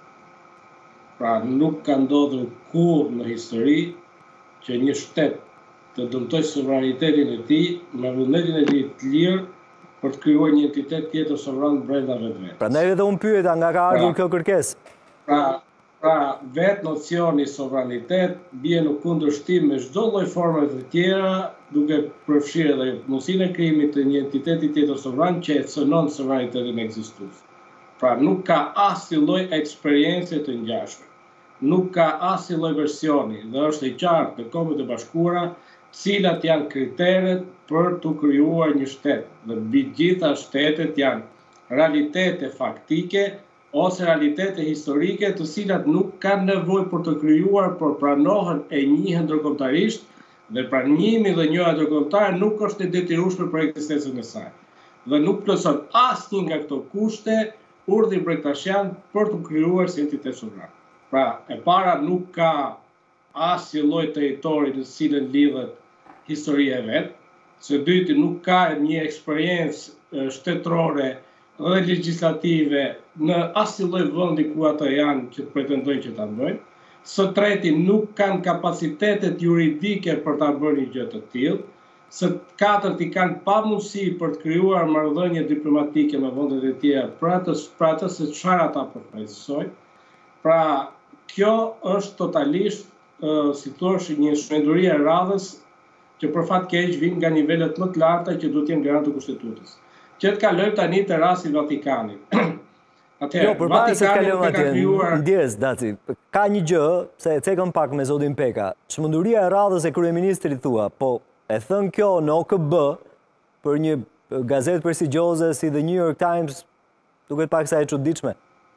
Pra nuk ka ndodhur kurrë në histori që një shtet të dëmtoj sovranitetin e tij me vullnetin e tij të lirë për të krijuar një entitet tjetër sovran brenda vetvetes. Prandaj edhe unë pyeta nga ka ardhur kjo kërkesë. Pra, pra vetë nocioni sovranitet bie në kundërshtim me çdo lloj forme të tjera, duke përfshirë edhe mundësinë e krijimit të një entiteti tjetër sovran që e cënon sovranitetin ekzistues. Pra nuk ka asnjë lloj eksperiencë të ngjashme. Nuk ka asnjë lloj versioni dhe është e qartë te Kombet e Bashkuara cilat janë kriteret për të krijuar një shtet. Dhe mbi gjitha shtetet janë realitete faktike ose realitete historike të cilat nuk kanë nevojë për të krijuar, por pranohen e njihen ndërkombëtarisht dhe pranimi dhe njohja ndërkombëtare nuk është e detyrueshme për ekzistencën e saj. Dhe nuk plotson asnjë nga këto kushte urdhrin brektashian për të krijuar si entitet sovran. Pra, e para nuk ka asnjë lloj territori në të cilën lidhet historia e vet, së dyti nuk ka një eksperiencë shtetërore dhe legjislative në asnjë lloj vendi ku ata janë që pretendojnë që ta bëjnë. Së treti nuk kanë kapacitetet juridike për ta bërë një gjë të tillë. Së katërt i kanë pamundësi për të krijuar marrëdhënie diplomatike me vendet e tjera për atë për atë se çfarë ata përfaqësojnë. Pra, kjo është totalisht, uh, si thosh, një shmenduri e radhës që për fat keq vjen nga nivelet më të larta që duhet të jenë garant të kushtetues. Që të kalojmë tani te rasti i Vatikanit. Jo, përpara se të kalojmë atje, ndjes Daci, ka një gjë, se e cekëm pak me zotin Peka, çmenduria e radhës e kryeministrit thua, po e thën kjo në O K B për një gazetë prestigjioze si The New York Times, duket pak sa e çuditshme.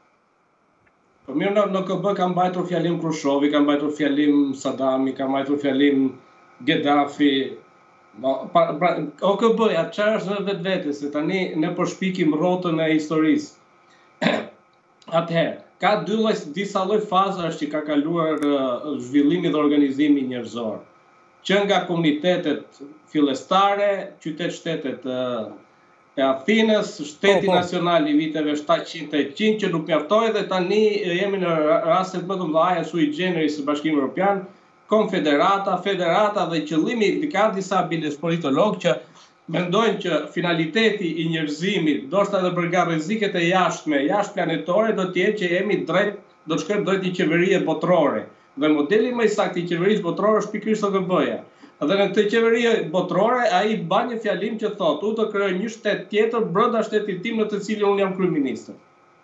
Po mirë, në O K B ka mbajtur fjalim Krushovi, ka mbajtur fjalim Sadami, ka mbajtur fjalim Gaddafi. O K B-ja çfarë është në vetvete, se tani ne po shpikim rrotën e historisë. Atëherë, ka dy lloj, disa lloj fazash që ka kaluar uh, zhvillimi dhe organizimi njerëzor. Që nga komunitetet fillestare, qytet-shtetet uh, e Athinës, shteti po, po. nacional i viteve shtatëqind e qind që nuk mjaftoi dhe tani jemi në rastet më të mëdha sui generis së Bashkimit Evropian, konfederata, federata dhe qëllimi ka disa biles politologë që mendojnë që finaliteti i njerëzimit, ndoshta edhe për nga rreziqet e jashtme, jashtë planetore, do të jetë që jemi drejt, do të shkojmë drejt i qeverie botërore. Dhe modeli më i saktë i qeverisë botërore është pikërisht O K B-ja. Dhe në këtë qeveri botërore ai bën një fjalim që thotë, "U do krijoj një shtet tjetër brenda shtetit tim në të cilin unë jam kryeminist."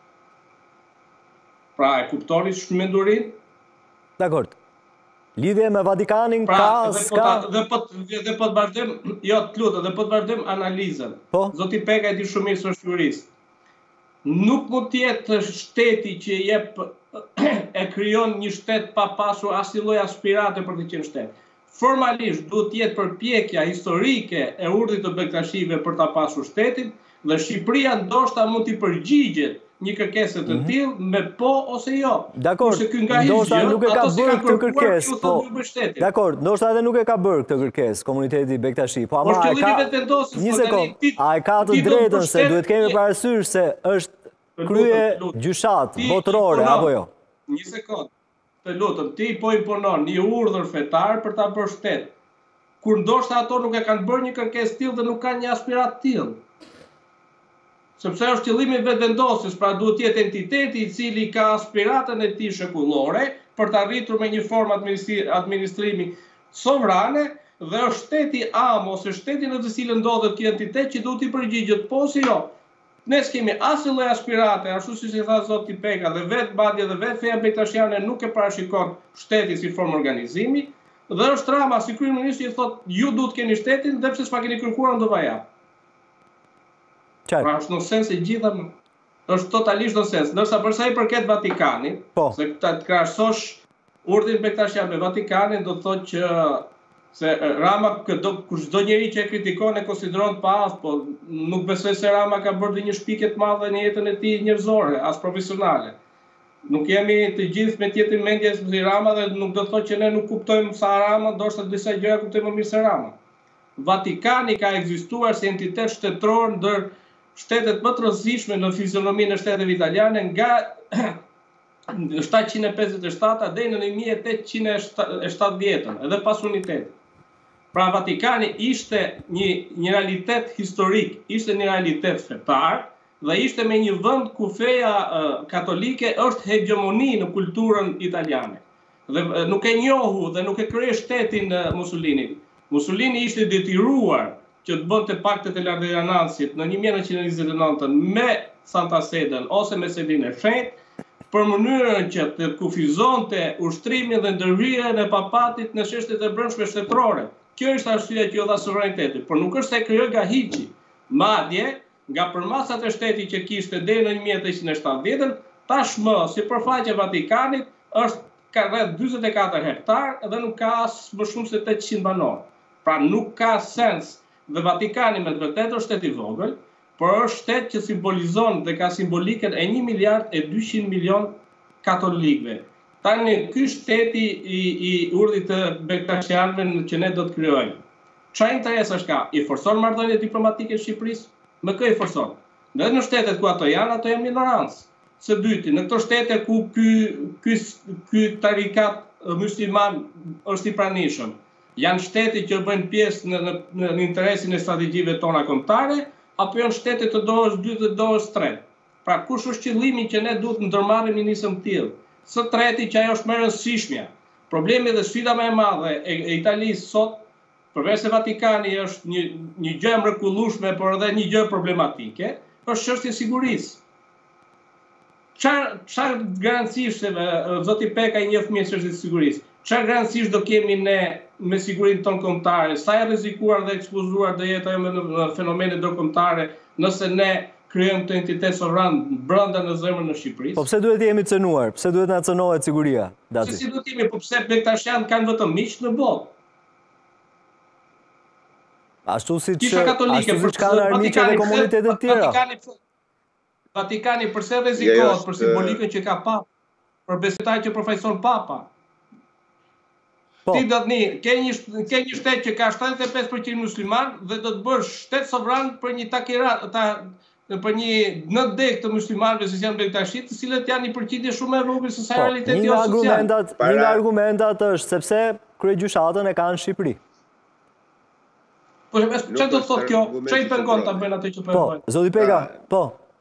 Pra, e kuptoni shmendurinë? Dakor. Lidhje me Vatikanin pra, ka dhe ska... Dhe po dhe po të vazhdojmë, jo, të lutem, dhe po të vazhdojmë analizën. Po? Zoti Peka e di shumë mirë se është jurist. Nuk mund të jetë shteti që jep e krijon një shtet pa pasur asnjë lloj aspirate për të qenë shtet. Formalisht duhet të jetë përpjekja historike e urdhrit të Bektashive për ta pasur shtetin dhe Shqipëria ndoshta mund t'i përgjigjet një kërkesë të tillë me po ose jo. Dakor, ndoshta nuk e ka bërë këtë kërkesë, po. Dakor, ndoshta edhe nuk e ka bërë këtë kërkesë komuniteti Bektashi, po ama e ka një sekond, a e ka të drejtën se duhet kemi parasysh se është krye gjyshat botërore apo jo? Një sekond. Të lutem, ti po imponon një urdhër fetar për ta bërë shtet. Kur ndoshta ato nuk e kanë bërë një kërkesë tillë dhe nuk kanë një aspirat tillë. Sepse është qëllimi vetëvendosjes, pra duhet të jetë entiteti i cili ka aspiratën e tij shekullore për të arritur me një formë administrimi sovrane dhe është shteti am ose shteti në të cilën ndodhet ky entitet që duhet i përgjigjet po ose jo. Ne s'kemi asnjë lloj aspirate, ashtu siç i tha zoti Peka, dhe vetë madje dhe vetë feja bektashiane nuk e parashikon shtetin si formë organizimi, dhe është Rama si kryeminist i thotë ju duhet keni shtetin dhe pse s'pa keni kërkuar do va jap. Pra është në sens e gjitha më. është totalisht nonsens. Ndërsa për sa i përket Vatikanit, po. Se të krahasosh urdhrin Bektashian me Vatikanin, do të thotë që se Rama, kur çdo njeri që e kritikon e konsideron pa as, po nuk besoj se Rama ka bërë një shpikje të madhe në jetën e tij njerëzore, as profesionale. Nuk jemi të gjithë me tjetër mendje si Rama dhe nuk do të thotë që ne nuk kuptojmë sa Rama, ndoshta disa gjëra kuptojmë më mirë se Rama. Vatikani ka ekzistuar si entitet shtetëror ndër shtetet më të rëndësishme në fizionominë e shteteve italiane nga shtatëqind e pesëdhjetë e shtatë deri në një mijë e tetëqind e shtatëdhjetë, edhe pas unitetit. Pra Vatikani ishte një, një realitet historik, ishte një realitet fetar, dhe ishte me një vend ku feja uh, katolike është hegemoni në kulturën italiane. Dhe uh, nuk e njohu dhe nuk e krijoi shtetin uh, Mussolini. Mussolini ishte detyruar që të bënte paktet e Lateranansit në një mijë e nëntëqind e njëzet e nëntë me Santa Seden ose me Sedin e Shenjtë, për mënyrën që të kufizonte ushtrimin dhe ndërhyrjen e papatit në çështjet e brendshme shtetërore. Kjo është arsyeja që u dha suvereniteti, por nuk është se krijoi nga hiçi. Madje nga përmasat e shtetit që kishte deri në një mijë e tetëqind e shtatëdhjetë, tashmë sipërfaqja e Vatikanit është ka rreth dyzet e katër hektar dhe nuk ka as më shumë se tetëqind banor. Pra nuk ka sens, dhe Vatikani me të vërtetë është shtet i vogël, por është shtet që simbolizon dhe ka simbolikën e një miliard e dyqind milion katolikëve. Tani ky shteti i, i urdhit të Bektashianëve që ne do të krijojmë. Çfarë interesash ka? I forson marrëdhëniet diplomatike të Shqipërisë? Me kë i forson? Dhe në shtetet ku ato janë, ato janë minorancë. Së dyti, në këto shtete ku ky ky ky tarikat musliman është i pranishëm, janë shtete që bëjnë pjesë në, në, në interesin e strategjive tona kombëtare, apo janë shtete të dorës dy dhe dorës tre. Pra kush është qëllimi që ne duhet ndërmarrim një nisëm të tillë? Së treti, që ajo është më e rëndësishmja. Problemi dhe sfida më e madhe e, e Italisë sot, përveç se Vatikani është një, një gjë e mrekullueshme, por edhe një gjë problematike, është çështja e sigurisë. Çfarë çfarë garancish se zoti Peka i njeh mirë çështjen e sigurisë? Çfarë garancish do kemi ne me sigurinë tonë kombëtare? Sa e rrezikuar dhe ekspozuar do jetë ajo në fenomene ndërkombëtare nëse ne krijojmë të entitet sovran brenda në zemrën e Shqipërisë? Po pse duhet jemi cënuar? Pse duhet na cënohet siguria? Dati. Se si duhet jemi, po pse Bektashian kanë vetëm miq në botë? Ashtu siç ashtu siç kanë armiqe dhe komunitetet të tjera. Vatikani, Vatikani përse rrezikohet për simbolikën që ka Papa, për besimtar që përfaqëson Papa? Po. Ti do të një, ke një ke një shtet që ka shtatëdhjetë e pesë përqind musliman dhe do të bësh shtet sovran për një takirat ta për një nëntë dek të muslimanëve që janë Bektashi, të cilët janë një përqindje shumë e vogël se sa realiteti është social. Një nga argumentat është sepse kryegjyshatën e kanë në Shqipëri. Po çfarë do të thotë kjo? Çfarë i pengon ta bëjnë atë që po e bëjnë? Po, zoti Peka, po.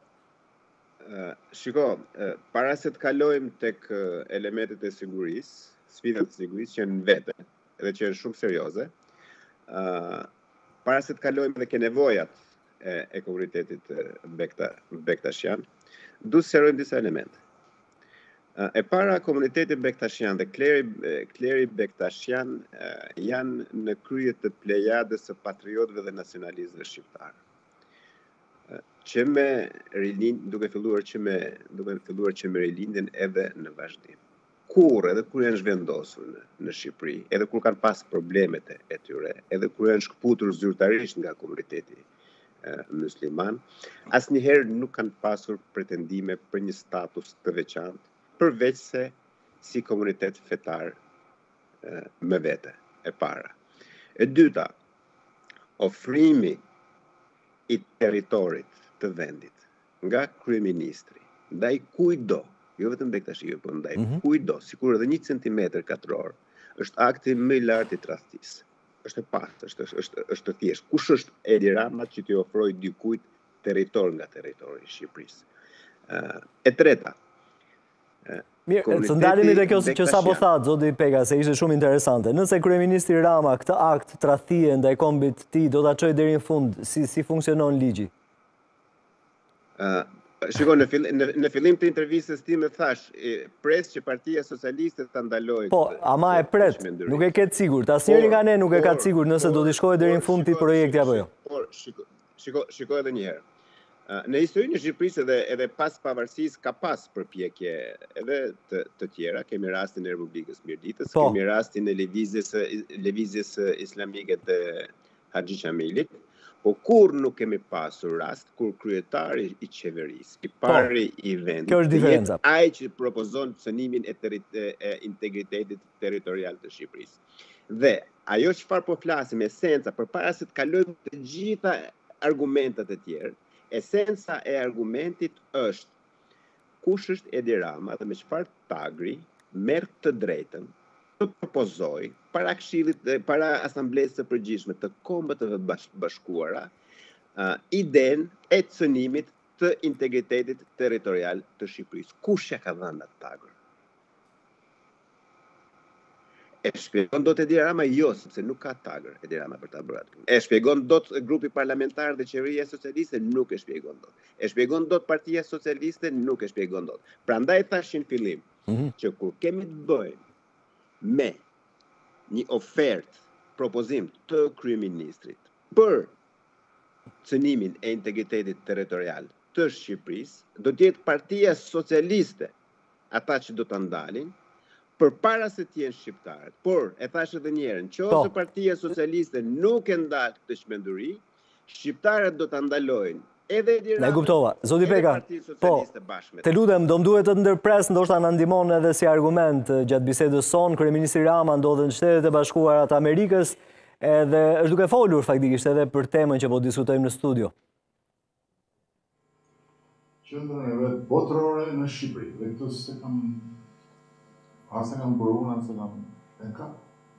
Shiko, para se të kalojmë tek elementet e sigurisë, sfidat e sigurisë që janë vete, edhe që janë shumë serioze, para se të kalojmë edhe ke nevojat e, e komunitetit Bekta, Bektashian, du të sqarojmë disa elemente. E para, komuniteti Bektashian dhe kleri, kleri Bektashian janë në krye të plejadës së patriotëve dhe nacionalistëve shqiptarë. Që me rilind, duke filluar që me duke filluar që me rilindjen edhe në vazhdim. Kur edhe kur janë zhvendosur në, në Shqipëri, edhe kur kanë pas problemet e tyre, edhe kur janë shkputur zyrtarisht nga komuniteti e, musliman, asnjëherë nuk kanë pasur pretendime për një status të veçantë, përveç se si komunitet fetar e, me vete, e para. E dyta, ofrimi i territorit të vendit nga kryeministri ndaj kujdo, jo vetëm Bektashi, po ndaj mm -hmm. kujdo, sikur edhe një centimetër katror, është akti më i lartë i tradhtisë. Është e pastë, është është është të thjeshtë. Kush është Edi Rama që t'i ofrojë dikujt territor nga territori i Shqipërisë? Uh, e treta. Uh, Mirë, të ndalemi te kjo që sapo thatë zoti Peka, se ishte shumë interesante. Nëse kryeministri Rama këtë akt tradhtie ndaj kombit të tij do ta çojë deri në fund, si si funksionon ligji? Uh, Shiko, në fillim, në, në fillim të intervistës time thash, e, pres që Partia Socialiste ta ndalojë. Po, ama e pret, nuk e ketë sigurt. Asnjëri nga ne nuk e ka sigurt nëse do të shkojë deri në fund ti projekti apo jo. Por shiko, shiko, shiko edhe një herë. Në historinë e Shqipërisë edhe, edhe pas pavarësisë ka pas përpjekje edhe të, të tjera. Kemi rastin e Republikës Mirditës, po. Kemi rastin e lëvizjes lëvizjes islamike të Haxhi Qamilit, po kur nuk kemi pasur rast kur kryetari i qeverisë, i pari po. I vendit, kjo është diferenca. Ai që propozon cënimin e, teri, e integritetit territorial të Shqipërisë. Dhe ajo çfarë po flasim, esenca, përpara se të kalojmë të gjitha argumentet e tjerë, esenca e argumentit është kush është Edi Rama dhe me çfarë tagri merr të drejtën të propozoj para këshillit, para asamblesë së përgjithshme të Kombëve Bashkuara uh, idenë e cënimit të integritetit territorial të Shqipërisë. Kush ja ka dhënë atë tagër? E shpjegon dot Edi Rama? Jo, sepse nuk ka tagër Edi Rama për ta bërë atë. E shpjegon dot grupi parlamentar dhe qeveria socialiste? Nuk e shpjegon dot. E shpjegon dot Partia Socialiste? Nuk e shpjegon dot. Prandaj thashin fillim mm-hmm. që kur kemi të bëjmë me një ofertë, propozim të kryeministrit për cënimin e integritetit territorial të Shqipërisë, do të jetë Partia Socialiste ata që do ta ndalin, përpara se të jenë shqiptarët. Por, e thash edhe një herë, nëse Partia Socialiste nuk e ndal këtë çmenduri, shqiptarët do ta ndalojnë edhe Edi Rama. Ne kuptova. Zoti Peka, po, të lutem, do më duhet të ndërpres, ndoshta na ndihmon edhe si argument gjatë bisedës son, kryeministri Rama ndodhet në Shtetet e Bashkuara të Amerikës, edhe është duke folur faktikisht edhe për temën që po diskutojmë në studio. Qendrën e vet botërore në Shqipëri, dhe këtë se kam as e kam bërë unë, as e kam e ka.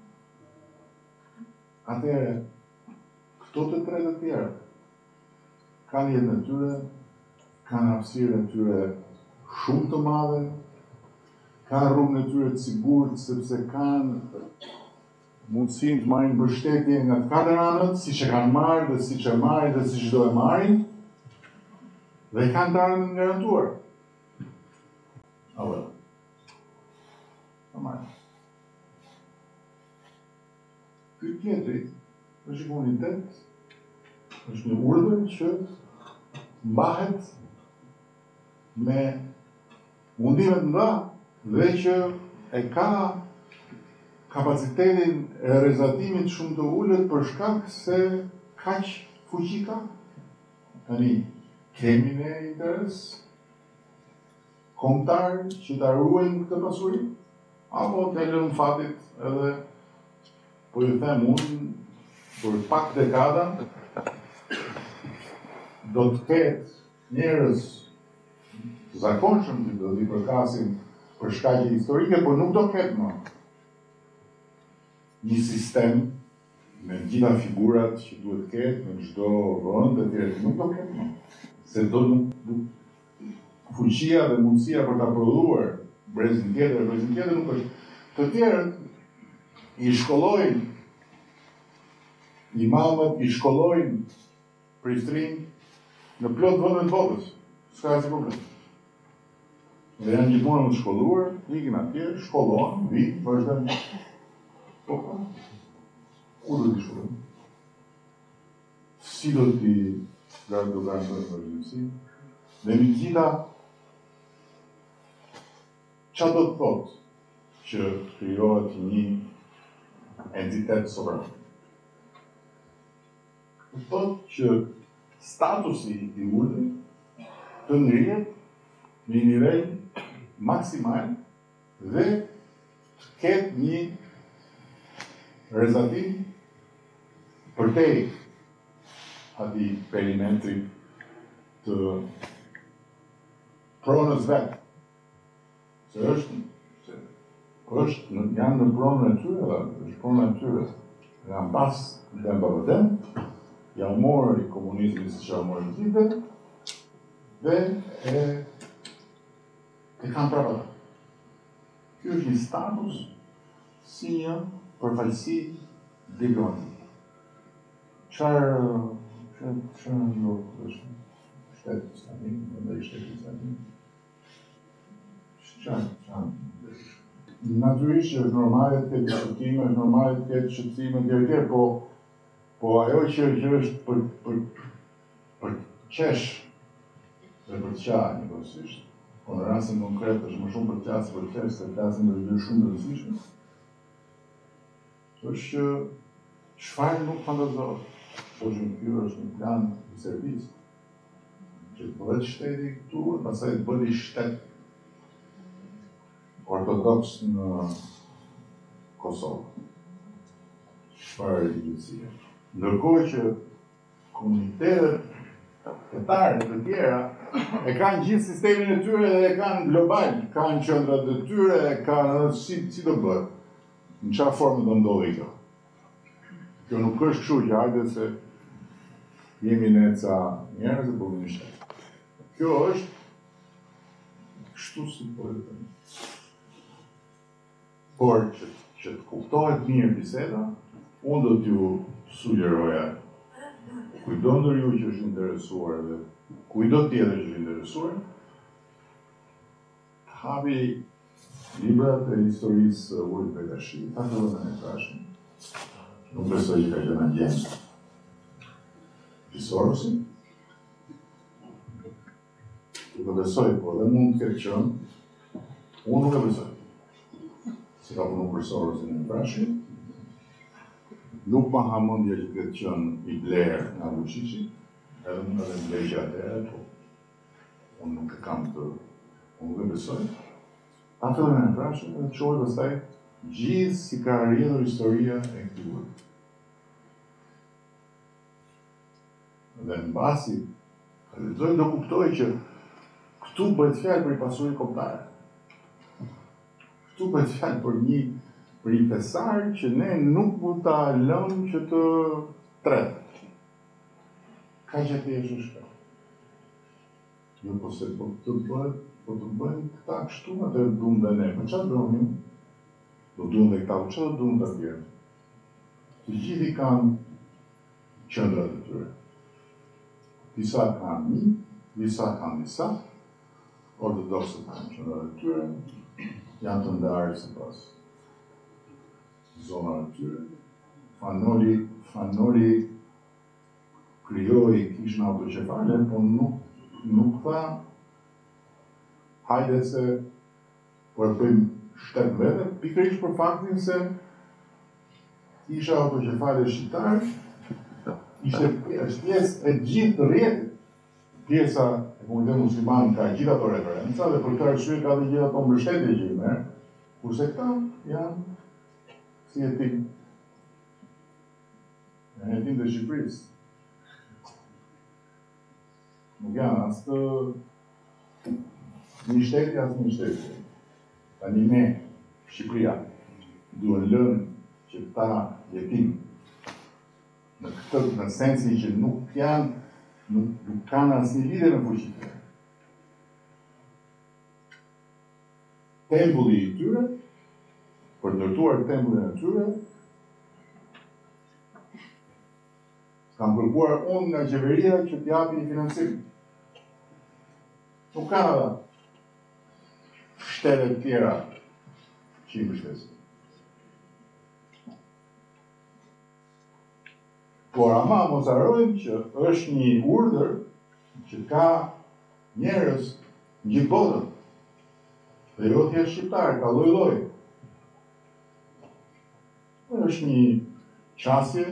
Atëherë, këto të tre të tjera kanë jetë në tyre, kanë hapësirë në tyre shumë të madhe, kanë rrugë në tyre të sigurt, sepse kanë mundësinë të marrin mbështetje nga të katër anët, siç e kanë marrë dhe siç e marrin dhe siç do e marrin, dhe kanë të ardhmen të garantuar. Apo. Tamam. Ky tjetri është një komunitet, është një urdhër që mbahet me mundime të mëdha dhe që e ka kapacitetin e realizatimit shumë të ulët për shkak se kaq fuqi ka. Tani kemi ne interes kombëtar që ta ruajmë këtë pasuri, apo të lëmë fatit edhe po ju them unë për pak dekada do të ketë njerëz të zakonshëm që do t'i përkasin për shkaqe historike, por nuk do ketë më një sistem me gjitha figurat që duhet ketë në çdo vend të tjerë, nuk do ketë më. Se do nuk fuqia dhe mundësia për ta prodhuar brezin tjetër, brezin tjetër nuk është. Të tjerët i shkollojnë imamët, i shkollojnë pristrin në plot vende të botës. S'ka asnjë problem. Dhe janë gjithmonë të shkolluar, ikin atje, shkollohen, vinë, vazhdojnë. Po, ku do t'i shkollojnë? Si do t'i garantojnë në emergjenci? Dhe mi gjitha, çfarë do të thotë që krijohet një entitet sovran? Do të thotë që statusi i urdhrit të ngrihet në një nivel maksimal dhe të ketë një realizatim përtej atij perimetri të pronës vetë. Se është, se është në, janë në pronën e tyre, dhe është pronën e tyre. Janë pas në tempa vëtem, janë morë i komunizmi si që janë morë i gjithë, dhe e, e kanë prapa. Kjo është një status si një përfaqësi diplomatike. Çfarë çfarë ndodh është shteti islamik, ndaj shtetit islamik. Çfarë çfarë natyrisht është normale të ketë diskutime, është normale të ketë shqetësime të tjera, po po ajo që, që është për për për qesh dhe për të qajë një kosisht. Po në rastin konkret është më shumë për të qasë për të qasë, se klasin për të shumë të rësishme, është që çfarë nuk fantazohet. Po që në kjo është një plan i servisë, që të bëhet shteti këtu, e pasaj të bëhet i shtet ortodoks në Kosovë. Çfarë i gjithësia. Ndërkohë që komunitetet fetare të tjera e kanë gjithë sistemin e tyre dhe e kanë global, kanë qendrat e tyre, e kanë si, si do bëhet, në çfarë formë do ndodhi kjo. Kjo nuk është kështu që hajde se jemi ne ca njerëz e bëjmë një shtet. Kjo është kështu si po e them. Por që, që të kuptohet mirë biseda, unë do t'ju sugjeroja kujdo ndër ju që është interesuar dhe kujdo tjetër që është interesuar, hapi librat e historisë Ulrit Bektashi, ta të vëndën e trashën. Nuk besoj që ka qenë agent i Sorosin. Nuk e besoj, po dhe mund të ketë qenë, unë nuk e besoj. Si ka punu për Sorosin e trashën, nuk pa hamëndje që këtë qënë i Blair nga Vučići, edhe mund edhe Blair që atëre, po unë nuk e kam të, unë nuk e besoj. Ta fillën e frashën edhe të qojë pëstaj gjithë si ka rrjedhur historia e këtij urri. Dhe në basi, lexoj do kuptoj që këtu bëhet fjalë për i pasuri kombëtare. Këtu bëhet fjalë për një për një pesar që ne nuk mund ta lëmë që të tret. Ka që të jesh shka. Jo, po se po të bëhet, po të bëhet këta kështu, atë e dumë dhe ne. Për qatë dronim? Do dumë dhe këta, për qatë do dumë të tjerë? Të gjithi kanë qëndrat e tyre. Disa kanë një, disa kanë disa, ortodoksët kanë qëndrat e tyre, janë të ndarë si pas zona e tyre. Fanoli, Fanoli krijoi kishën autoqefale, po nuk, nuk tha hajde se po e bëjmë shtet vete, pikërisht për faktin se kisha autoqefale shqiptare, ishte është pjesë e gjithë rrjetit. Pjesa e komunitetit musliman ka gjithë ato referenca dhe për këtë arsye ka dhe gjithë ato mbështetje që i merr, kurse këta janë si jetim. Janë jetim të Shqipërisë. Nuk janë as të një shteti, as një shteti. Tani ne, Shqipëria, duhen lënë që ta jetim në këtë, në sensin që nuk janë, nuk, nuk kanë asnjë lidhje me fuqinë. Tempulli i tyre, për ndërtuar tempullin e tyre, kam kërkuar unë nga qeveria që t'japi një financim. Nuk ka shtetet tjera që i mbështesin. Por ama mos harrojmë që është një urdhër që ka njerëz në gjithë botën. Dhe jo thjesht shqiptar, ka lloj-lloj. Është një qasje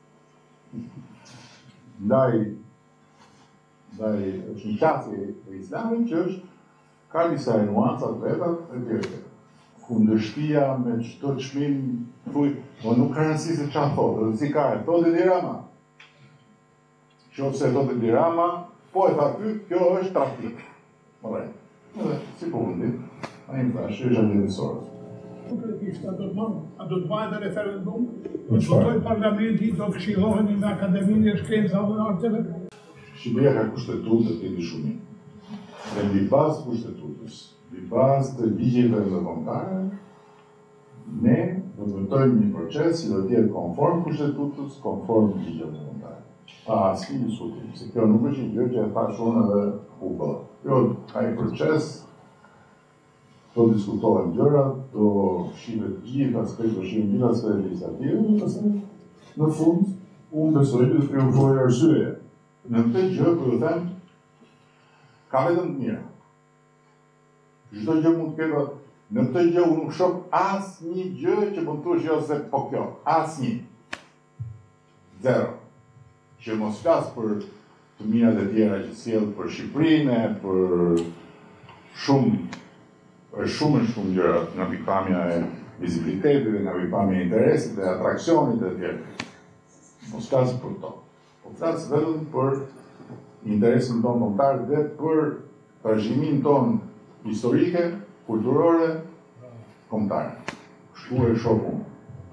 ndaj ndaj është një qasje e Islamit që është ka disa nuanca të veta e tjera. Kundërshtia me çdo çmim, thuj, po nuk ka rëndësi se çfarë thotë, rëndësi ka e thotë Edi Rama. Qofse thotë Edi Rama, po e tha ky, kjo është trafik. More. Edhe si po mundit, ai më thash, është administrator. A do të marrë, a do të bëhet referendum, do të votoj parlamenti, do këshilloheni në Akademinë e Shkencave dhe Arteve. Shqipëria ka kushtetutë të tjeti shumë. Dhe mbi bazë kushtetutës, mbi bazë të ligjeve ndërkombëtare, ne do të votojmë një proces që do të jetë konform kushtetutës, konform ligjeve ndërkombëtare. Pa asnjë diskutim, se kjo nuk është një gjë që e thash unë edhe u bë. Kjo ai proces do diskutohen gjërat, do shihet gjithë aspektet, do shihen gjithë aspektet legislative, pastaj në fund unë besoj që do të triumfojë arsyeja. Në këtë gjë po ju them ka vetëm të mira. Çdo gjë mund të ketë, në këtë gjë unë nuk shoh asnjë gjë që mund të thuash jo se po kjo, asnjë. Zero. Që mos flas për të mirat e tjera që sjell për Shqipërinë, për shumë është shumë shumë gjëra nga pikpamja e vizibilitetit, nga pikpamja e interesit, e atraksionit e tjerë. Mos flas për to. Po flas vetëm për interesin tonë kombëtar dhe për trashëgiminë tonë historike, kulturore, kombëtare. Kështu e shoh unë.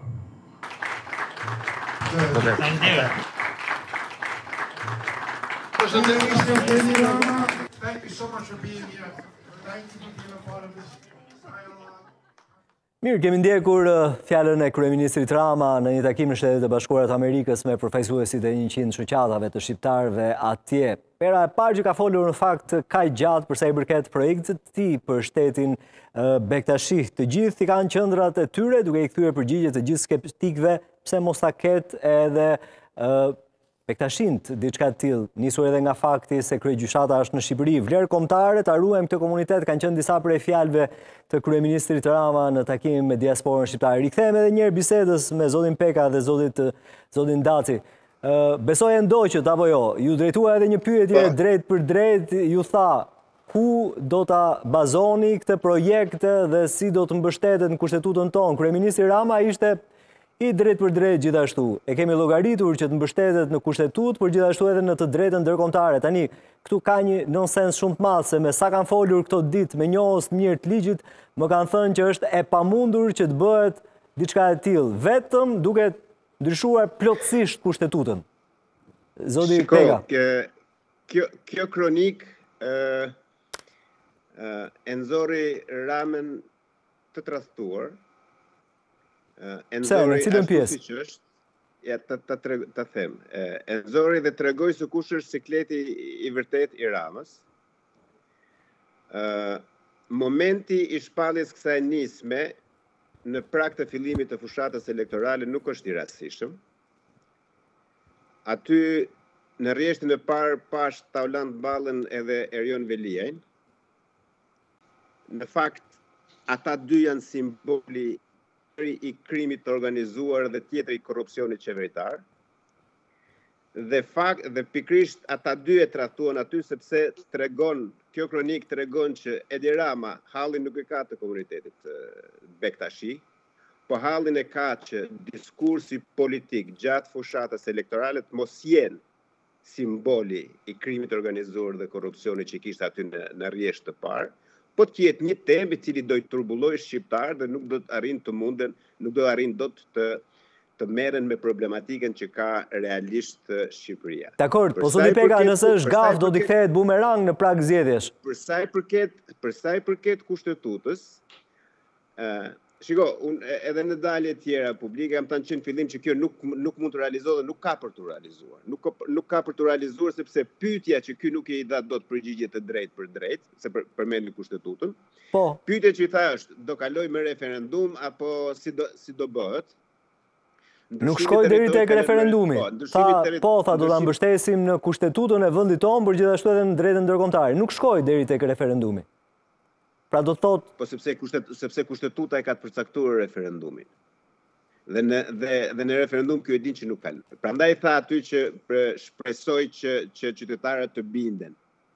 President Mister Edi Rama, thank you so much for being here. Thank you for being a part of this dialogue. Mirë, kemi ndjekur uh, fjallën e kryeministrit Rama në një takim në Shtetet e Bashkuara të Amerikës me përfaqësuesit e njëqind shoqatave të shqiptarëve atje. Pera e parë që ka folur në fakt kaq gjatë përsa i përket projektit të tij për shtetin uh, Bektashi. Të gjithë i kanë qendrat e tyre duke i kthyer përgjigje të gjithë skeptikëve pse mos ta ketë edhe uh, Bektashint, diçka të tillë, nisur edhe nga fakti se kryegjyshata është në Shqipëri. Vlerë kombëtare, ta ruajmë këtë komunitet, kanë qenë disa prej fjalëve të kryeministrit Rama në takimin me diasporën shqiptare. Rikthehem edhe një herë bisedës me zotin Peka dhe zotit zotin Daci. Uh, besoj e ndoqët apo jo, ju drejtua edhe një pyetje drejt për drejt, ju tha ku do ta bazoni këtë projekt dhe si do të mbështetet në kushtetutën tonë. Kryeministri Rama ishte i drejt për drejt gjithashtu. E kemi llogaritur që të mbështetet në kushtetut, por gjithashtu edhe në të drejtën ndërkombëtare. Tani, këtu ka një nonsens shumë të madh se me sa kanë folur këto ditë me njohës të mirë të ligjit, më kanë thënë që është e pamundur që të bëhet diçka e tillë, vetëm duke ndryshuar plotësisht kushtetutën. Zoti Pega. Kjo kjo kronik ë e nxorri Ramën të tradhtuar. Pse, në cilën pjesë? Ja, ta, ta, ta them. E nxorri dhe tregoi se kush është sikleti i vërtet i Ramës. Momenti i shpalljes kësaj nisme në prag të fillimit të fushatës elektorale nuk është i rastishëm. Aty në rrjeshtin e parë pash Taulant Ballën edhe Erion Veliajn. Në fakt, ata dy janë simboli i krimit të organizuar dhe tjetri i korrupsionit qeveritar. Dhe fakt dhe pikrisht ata dy e trajtuan aty sepse tregon, kjo kronik tregon që Edi Rama hallin nuk e ka të komunitetit Bektashi, po hallin e ka që diskursi politik gjatë fushatës elektorale të mos jenë simboli i krimit të organizuar dhe korrupsionit që kishte aty në, në rrjesht të parë, po të jetë një temë i cili do të turbullojë shqiptarë dhe nuk do të arrin të munden, nuk do arrin dot të të merren me problematikën që ka realisht Shqipëria. Dakor, po zoti Peka, nëse është gaf do t'i kthehet bumerang në prag zgjedhjesh. Për sa i përket, për sa i përket kushtetutës, ë shiko, unë edhe në dalje tjera publike jam thënë që në fillim që kjo nuk nuk mund të realizohet dhe nuk ka për të realizuar. Nuk nuk ka për të realizuar sepse pyetja që ky nuk i dha dot përgjigje të drejtë për drejtë, se për, përmend kushtetutën. Po. Pyetja që i tha është, do kaloj me referendum apo si do si do bëhet? Nuk shkoj deri tek referendumi. Tha, po, tha do ta mbështesim në kushtetutën e vendit tonë, por gjithashtu edhe në drejtën ndërkombëtare. Nuk shkoj deri tek referendumi. Pra do thot, po sepse kushtet sepse kushtetuta e ka të përcaktuar referendumin. Dhe në dhe dhe në referendum ky e din që nuk ka. Prandaj tha aty që shpresoj që që qytetarët të binden.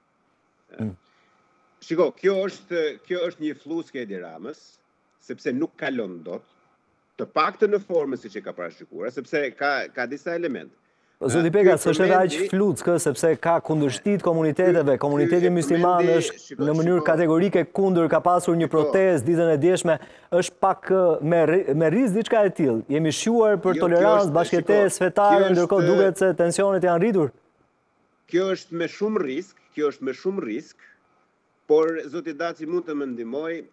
Mm. Shiko, kjo është kjo është një fluskë e Edi Ramës, sepse nuk kalon dot, të paktën në formën siç e ka parashikuar, sepse ka ka disa elemente. Zoti Peka, s'është edhe aq fluckë sepse ka kundërshtit komuniteteve, komuniteti musliman është në mënyrë kategorike kundër, ka pasur një protestë ditën e djeshme, është pak me me rriz diçka e tillë. Jemi shjuar për tolerancë, bashkëtesë fetare, ndërkohë duket se tensionet janë rritur. Kjo është me shumë risk, kjo është me shumë risk, por zoti Daci mund të më ndihmoj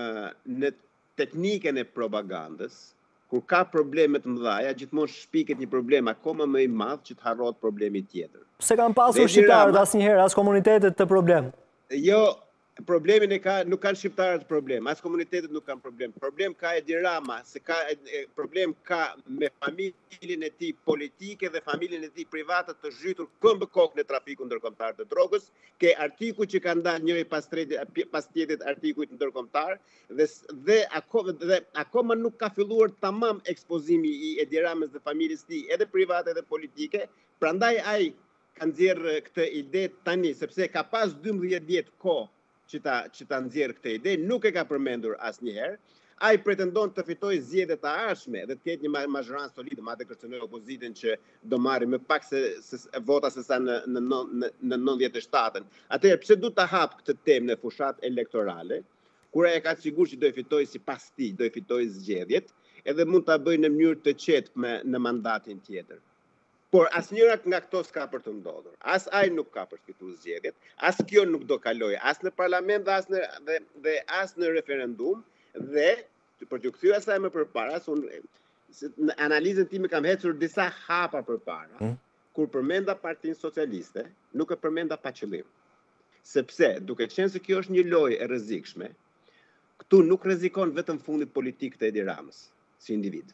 në teknikën e propagandës. Kur ka probleme të mëdha, gjithmonë shpiket një problem akoma më i madh që të harrohet problemi tjetër. Se kanë pasur shqiptarët asnjëherë as komunitetet të problem. Jo, problemin e ka, nuk kanë shqiptarët problem, as komunitetet nuk kanë problem. Problem ka Edi Rama, se ka, problem ka me familjen e tij politike dhe familjen e tij private të zhytur këmbë kokë në trafikun ndërkombëtar të drogës, ke artikuj që kanë dalë njëri pas tretit, pas tjetrit artikujt ndërkombëtar dhe dhe akoma dhe akoma nuk ka filluar tamam ekspozimi i Edi Ramës dhe familjes së tij, edhe private edhe politike. Prandaj ai ka nxjerrë këtë ide tani, sepse ka pas dymbëdhjetë vjet kohë që ta, që ta nxjerrë këtë ide, nuk e ka përmendur asnjëherë. Ai pretendon të fitojë zgjedhjet e ardhshme dhe të ketë një mazhëran solide, madje kërcënoi opozitën që do marrë më pak se, se vota se sa në në në në nëntëdhjetë e shtatën. Atëherë pse du ta hap këtë temë në fushat elektorale, kur ai ka sigurt që do i fitojë sipas tij, do i fitojë zgjedhjet, edhe mund ta bëjë në mënyrë të qetë me në mandatin tjetër. Por asnjëra nga këto s'ka për të ndodhur. As ai nuk ka për të fituar zgjedhjet, as kjo nuk do kalojë as në parlament dhe as në dhe, dhe as në referendum dhe për t'ju kthyer asaj më përpara, në analizën time kam hequr disa hapa përpara. Hmm. Kur përmenda Partinë Socialiste, nuk e përmenda pa qëllim. Sepse duke qenë se kjo është një lojë e rrezikshme, këtu nuk rrezikon vetëm fundit politik të Edi Ramës si individ,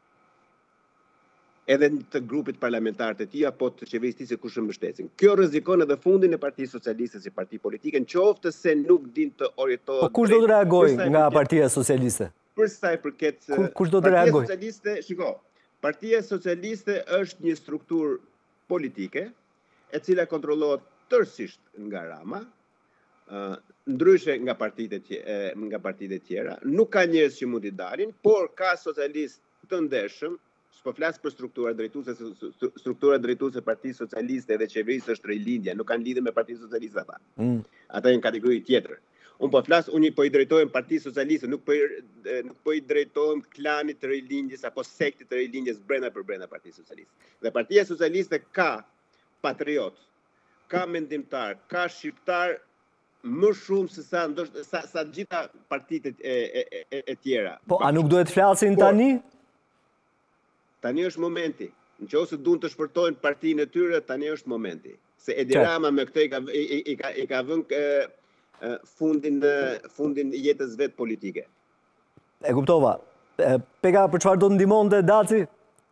edhe të grupit parlamentar të tij apo të qeverisë kush e mbështesin. Kjo rrezikon edhe fundin e Partisë Socialiste si parti politike, qoftë se nuk din të orientohet. Po kush do të reagojë nga Partia Socialiste? Për sa i përket kush do të reagojë? Partia Socialiste, shiko, Partia Socialiste është një strukturë politike e cila kontrollohet tërësisht nga Rama, uh, ndryshe nga partitë e nga partitë e tjera, nuk ka njerëz që mund i dalin, por ka socialistë të ndershëm. Po flas për struktura drejtuese, struktura drejtuese Partisë Socialiste dhe qeverisë është rilindja, nuk kanë lidhje me Partinë Socialiste ata. Mm. Ata janë kategori tjetër. Unë po flas, unë po i drejtohem Partisë Socialiste, nuk po i, nuk po i drejtohem klanit të rilindjes apo sektit të rilindjes brenda për brenda Partisë Socialiste. Dhe Partia Socialiste ka patriot, ka mendimtar, ka shqiptar më shumë se sa ndoshta sa, sa gjitha partitë e, e, e, e tjera. Po a nuk duhet flasin tani? Tani është momenti. Nëse duan të shpërtojnë partinë e tyre, tani është momenti. Se Edi Rama me këtë i ka i, i ka i ka vënë fundin fundin jetës vet politike. E kuptova. Peka për çfarë do të ndihmonte Daci?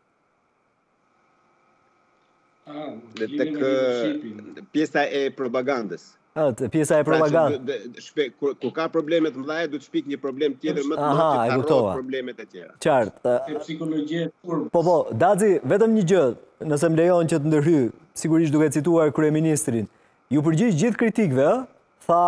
Ah, tek pjesa e propagandës. Atë pjesa e propagandës. Kur ka probleme të mëdha, duhet të shpik një problem tjetër më të madh që të harrojë problemet e tjera. Qartë. E psikologjia turp. Po po, Daci, vetëm një gjë, nëse më lejon që të ndërhyj, sigurisht duke cituar kryeministrin. Ju përgjigj gjithë kritikëve, ë? Tha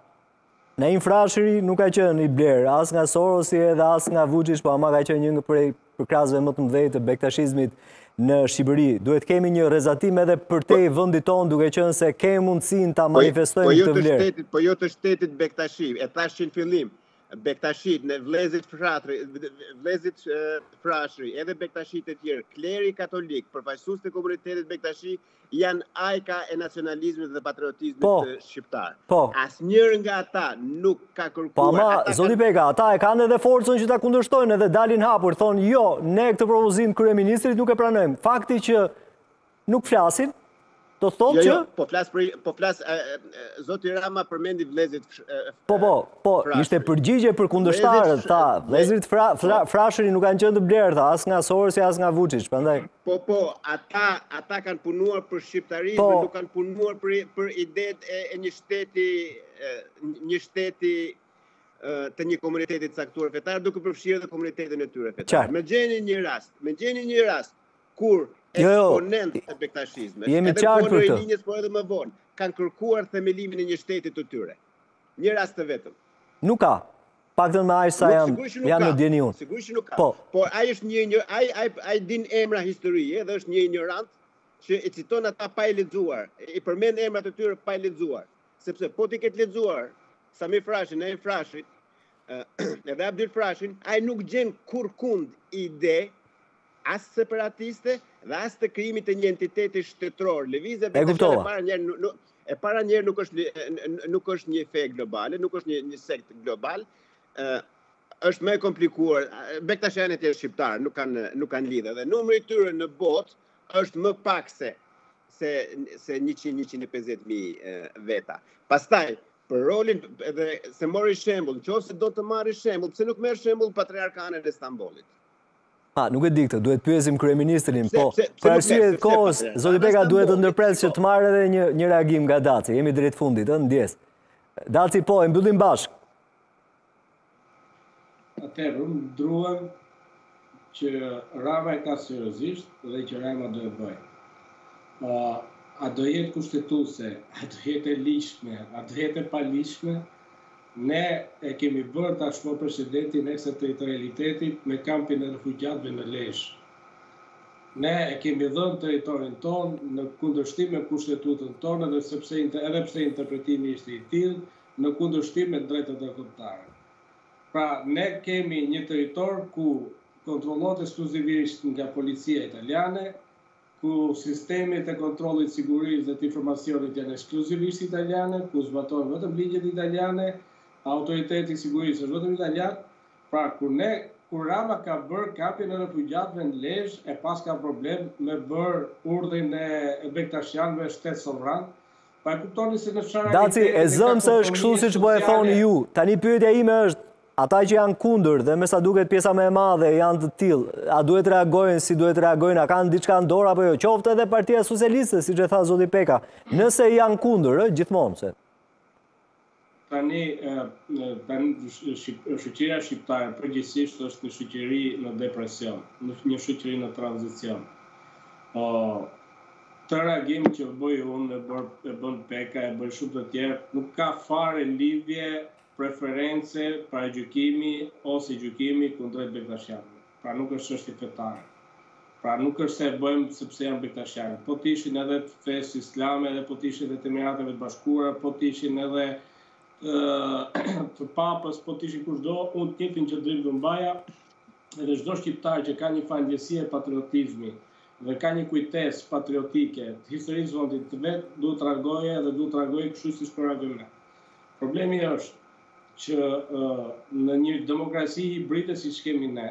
Naim Frashëri nuk ka qenë i bler, as nga Sorosi edhe as nga Vučić, po ama ka qenë një nga përkrasëve më të mëdhenj të bektashizmit në Shqipëri. Duhet kemi një rrezatim edhe për te i vendit tonë, duke qenë se kemi mundësinë ta manifestojmë po, po këtë vlerë. Po jo të shtetit bektashi, e thash që në fillim, bektashit në vlezit Frashëri, vlezit Frashëri, edhe bektashit e tjerë, kleri katolik, përfaqësues të komunitetit bektashi, janë ajka e nacionalizmit dhe patriotizmit po, shqiptar. Po. Asnjëri nga ata nuk ka kërkuar. Po ama, zoti Peka, ata e kanë edhe forcën që ta kundërshtojnë edhe dalin hapur, thonë jo, ne këtë propozim të kryeministrit nuk e pranojmë. Fakti që nuk flasin, do thotë jo, që... Jo, po flas, për, po flas zoti Rama përmendi vlezit Po, po, po, ishte përgjigje për kundërshtarët, tha, vlezrit fra, fra, Frashëri nuk kanë qenë të blerë, tha, as nga Sorosi, as nga Vučić, prandaj. Po, po, ata, ata kanë punuar për shqiptarizmin, po, nuk kanë punuar për, për idet e, e një shteti, një shteti të një komuniteti të caktuar fetar, duke përfshirë dhe komunitetin e tyre fetar. Me gjeni një rast, me gjeni një rast, kur eksponent e bektashizmit, edhe po në linjës, po edhe më vonë, kanë kërkuar themelimin e një shteti të tyre. Një rast të vetëm. Nuk ka. Paktën me aq sa janë janë në dieni unë. Sigurisht nuk ka. Po, por ai është një një ai ai ai din emra historie dhe është një ignorant që i citon ata pa i lexuar. I përmend emrat e tyre pa i lexuar. Sepse po ti ketë lexuar Sami Frashin, Naim Frashit, edhe Abdyl Frashin, ai nuk gjen kurkund ide as separatiste dhe as të krijimit të një entiteti shtetëror. Lëvizja e para njerë e para njerë nuk është nuk është një fe globale, nuk është një një sekt global, ë është më e komplikuar. Bektashianet janë shqiptar, nuk kanë nuk kanë lidhje dhe numri i tyre në botë është më pak se se se njëqind njëqind e pesëdhjetë mijë veta. Pastaj Për rolin, edhe se mori shembull, nëse do të marrë shembull, pse nuk merr shembull patriarkanen e Stambollit? Ha, nuk e di këtë, duhet pyesim kryeministrin, po për arsye të kohës, zoti Peka duhet të ndërpres që të marrë edhe një një reagim nga Daci. Jemi drejt fundit, ë, ndjes. Daci, po, e mbyllim bashkë. Atëherë, unë ndruhem që Rama e ka seriozisht dhe që Rama do e bëjë. Uh, a do jetë kushtetuese, a do jetë e ligjshme, a do jetë e paligjshme, ne e kemi bërë tashmë presidentin e territorialitetit me kampin e refugjatëve në Lezhë. Ne e kemi dhënë territorin tonë në kundërshtim me kushtetutën tonë, edhe sepse edhe pse interpretimi ishte i tillë, në kundërshtim me drejtat ndërkombëtare. Pra, ne kemi një territor ku kontrollohet ekskluzivisht nga policia italiane, ku sistemet e kontrollit sigurisë dhe të informacionit janë ekskluzivisht italiane, ku zbatohen vetëm ligjet italiane, autoriteti i sigurisë është vetëm italian. Pra, kur ne kur Rama ka bërë kampin e refugjatëve në Lezhë, e pas ka problem me bërë urdhrin e Bektashianëve shtet sovran. Pa e kuptoni se në çfarë Daci, e zëm se është kështu siç po e thoni ju. Tani pyetja ime është, ata që janë kundër dhe me sa duket pjesa më e madhe janë të tillë, a duhet reagojnë si duhet reagojnë, a kanë diçka në dorë apo jo? Qoftë edhe Partia Socialiste, siç e tha zoti Peka, nëse janë kundër, ë, gjithmonë se. Tani, tani shoqëria shqiptare përgjithsisht është një shoqëri në depresion, një shoqëri në tranzicion. Të reagim që bëj unë, e bën Peka, e bën shumë të tjerë, nuk ka fare lidhje, preference, paragjykimi ose gjykimi kundrejt Bektashianëve. Pra nuk është çështje fetare. Pra nuk është se e bëjmë sepse janë Bektashianë. Po të ishin edhe të fesë islame, edhe po të ishin edhe të Emirateve të Bashkuara, po të ishin edhe të papës, po të ishin kushdo, unë të njëjtin qëndrim do mbaja, edhe çdo shqiptar që ka një falëndjesie patriotizmi dhe ka një kujtesë patriotike të historisë vendit të vet, duhet të reagojë dhe duhet të reagojë kështu siç po reagojmë ne. Problemi është që në një demokraci hibride siç kemi ne,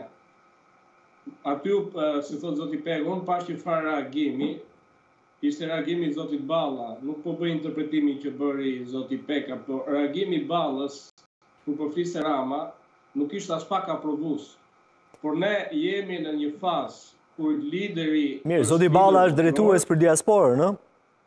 aty, si thot zoti Peka, unë pash që farë reagimi, ishte reagimi i zotit Balla, nuk po bëj interpretimin që bëri zoti Peka, por reagimi i Ballës, kur po fliste Rama, nuk ishte as pak aprovues. Por ne jemi në një fazë kur lideri... Mirë, zoti Balla është drejtues për diasporën, ë?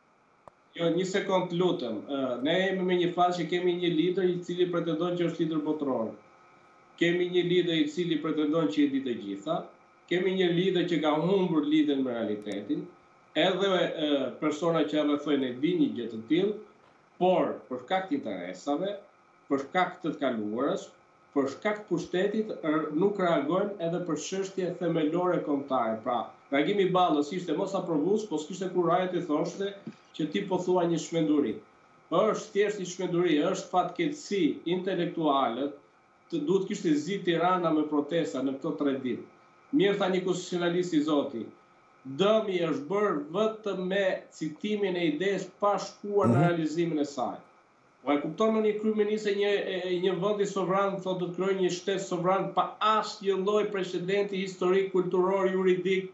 Jo, një sekond lutem. Ne jemi me një fazë që kemi një lider i cili pretendon që është lider botror. Kemi një lider i cili pretendon që i di të gjitha. Kemi një lider që ka humbur lidhjen me realitetin. Edhe persona që rrethojnë e di një gjë të tillë, por për shkak të interesave, për shkak të të kaluarës, për shkak të pushtetit nuk reagojnë edhe për çështje themelore kombëtare. Pra, reagimi i Ballës ishte mos aprovues, po s'kishte kurajë të thoshte që ti po thua një shmenduri. Është thjesht një shmenduri, është fatkeqësi intelektuale, të duhet kishte zi Tirana me protesta në këto tre ditë. Mirë tha një konstitucionalist i zoti, dëmi është bërë vetëm me citimin e idesë pa shkuar në realizimin e saj. Po e kupton në një kryeminist e një, një vendi sovran, thotë do të krijojë një shtet sovran pa asnjë lloj precedenti historik, kulturor, juridik.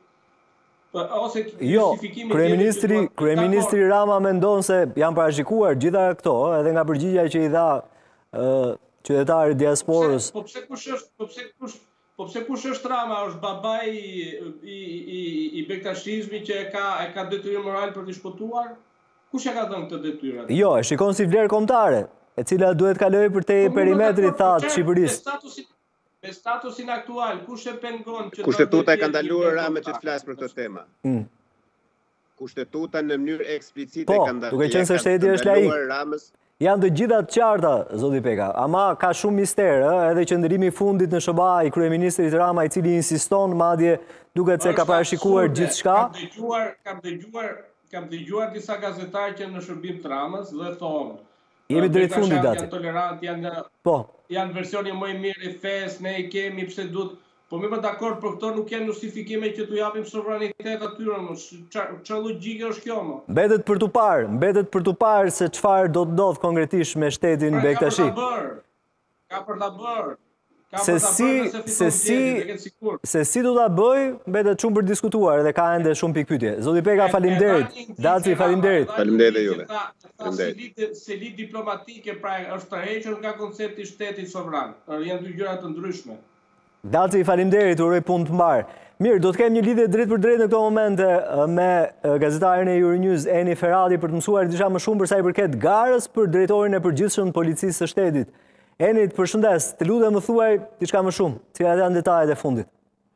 Ose jo, kryeministri, kryeministri Rama mendon se janë parashikuar gjitha këto, edhe nga përgjigja që i dha uh, qytetari diasporës. Po pse kush është, po pse kush Po pse kush është Rama, është babai i, i, i, i Bektashizmit që e ka, e ka detyrë moral për të shpëtuar? Kush e ka dhënë këtë detyrë? Jo, e shikon si vlerë kombëtare, e cila duhet kalojë për te perimetrit thatë Shqipërisë. Me statusin aktual, kush e pengon që... Kushtetuta e ka ndaluar Rame që të flasë për këtë tema. Mm. Kushtetuta në mënyrë eksplicite po, e ka ndaluar, duke qenë se shteti është laik. Ramës. Janë të gjitha të qarta, zoti Peka, ama ka shumë mister, edhe qëndrimi fundit në S B A i kryeministrit Rama, i cili insiston, madje duket se ka parashikuar gjithçka. Kam dëgjuar, kam dëgjuar, kam dëgjuar disa gazetarë që në shërbim të Ramës dhe thonë, jemi drejt fundit datë. Janë tolerant, janë po. Janë versioni më i mirë i fesë, ne i kemi pse duhet. Po më dakord për këto nuk janë justifikime që t'u japim sovranitet atyre, çfarë logjike është kjo më? Mbetet për tu parë, mbetet për tu parë se çfarë do të ndodh konkretisht me shtetin Bektashi. Ka për ta bërë. Ka se si se si se si do ta bëj, mbetet shumë për diskutuar dhe ka ende shumë pikë pyetje. Zoti Peka, faleminderit. Daci, faleminderit. Faleminderit juve. Se li diplomatike pra është tërhequr nga koncepti shtetit sovran. Janë dy gjëra të ndryshme. Daci, faleminderit, uroj punë të mbarë. Mirë, do të kemi një lidhje drejt për drejt në këto momente me gazetarin e Euronews Eni Ferradi për të mësuar diçka më shumë për sa i përket garës për drejtorin e përgjithshëm të policisë së shtetit. Eni, të përshëndes, të lutem më thuaj diçka më shumë, cilat janë detajet e fundit.